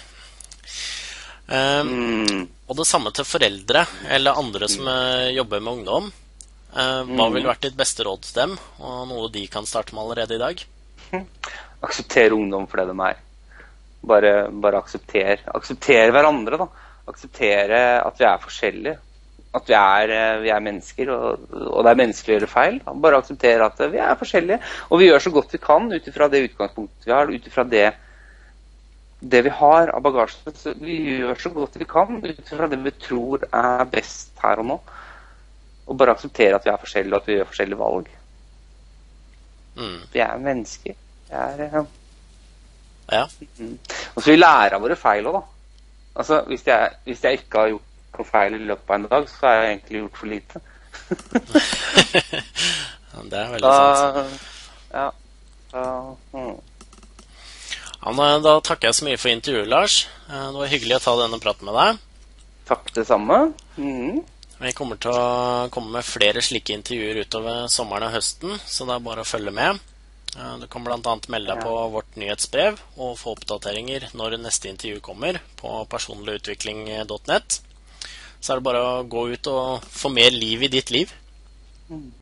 Og det samme til foreldre, eller andre som jobber med ungdom. Hva ville vært ditt beste råd til dem, og noe de kan starte med allerede i dag? Akseptere ungdom for det de er. Bare akseptere hverandre, da. Akseptere at vi er forskjellige. At vi er mennesker, og det er menneskelig å gjøre feil. Da. Bare akseptere at vi er forskjellige. Og vi gjør så godt vi kan ut ifra det utgangspunktet vi har, ut ifra det vi har av bagasje. Så vi gjør så godt vi kan ut ifra det vi tror er best her og nå. Og bare akseptere at vi er forskjellige, og at vi gjør forskjellige valg. Vi er mennesker. Ja. Og så vi lærer av våre feil også, da. Altså, hvis jeg ikke har gjort noe feil i løpet av en dag, så har jeg egentlig gjort for lite. Det er veldig sant. Ja. Da takker jeg så mye for intervjuet, Lars. Det var hyggelig å ta denne praten med deg. Takk det samme. Vi kommer til å komme med flere slike intervjuer utover sommeren og høsten, så det er bare å følge med. Du kan blant annet melde deg på vårt nyhetsbrev og få oppdateringer når neste intervju kommer på personligutvikling.net. Så er det bare å gå ut og få mer liv i ditt liv.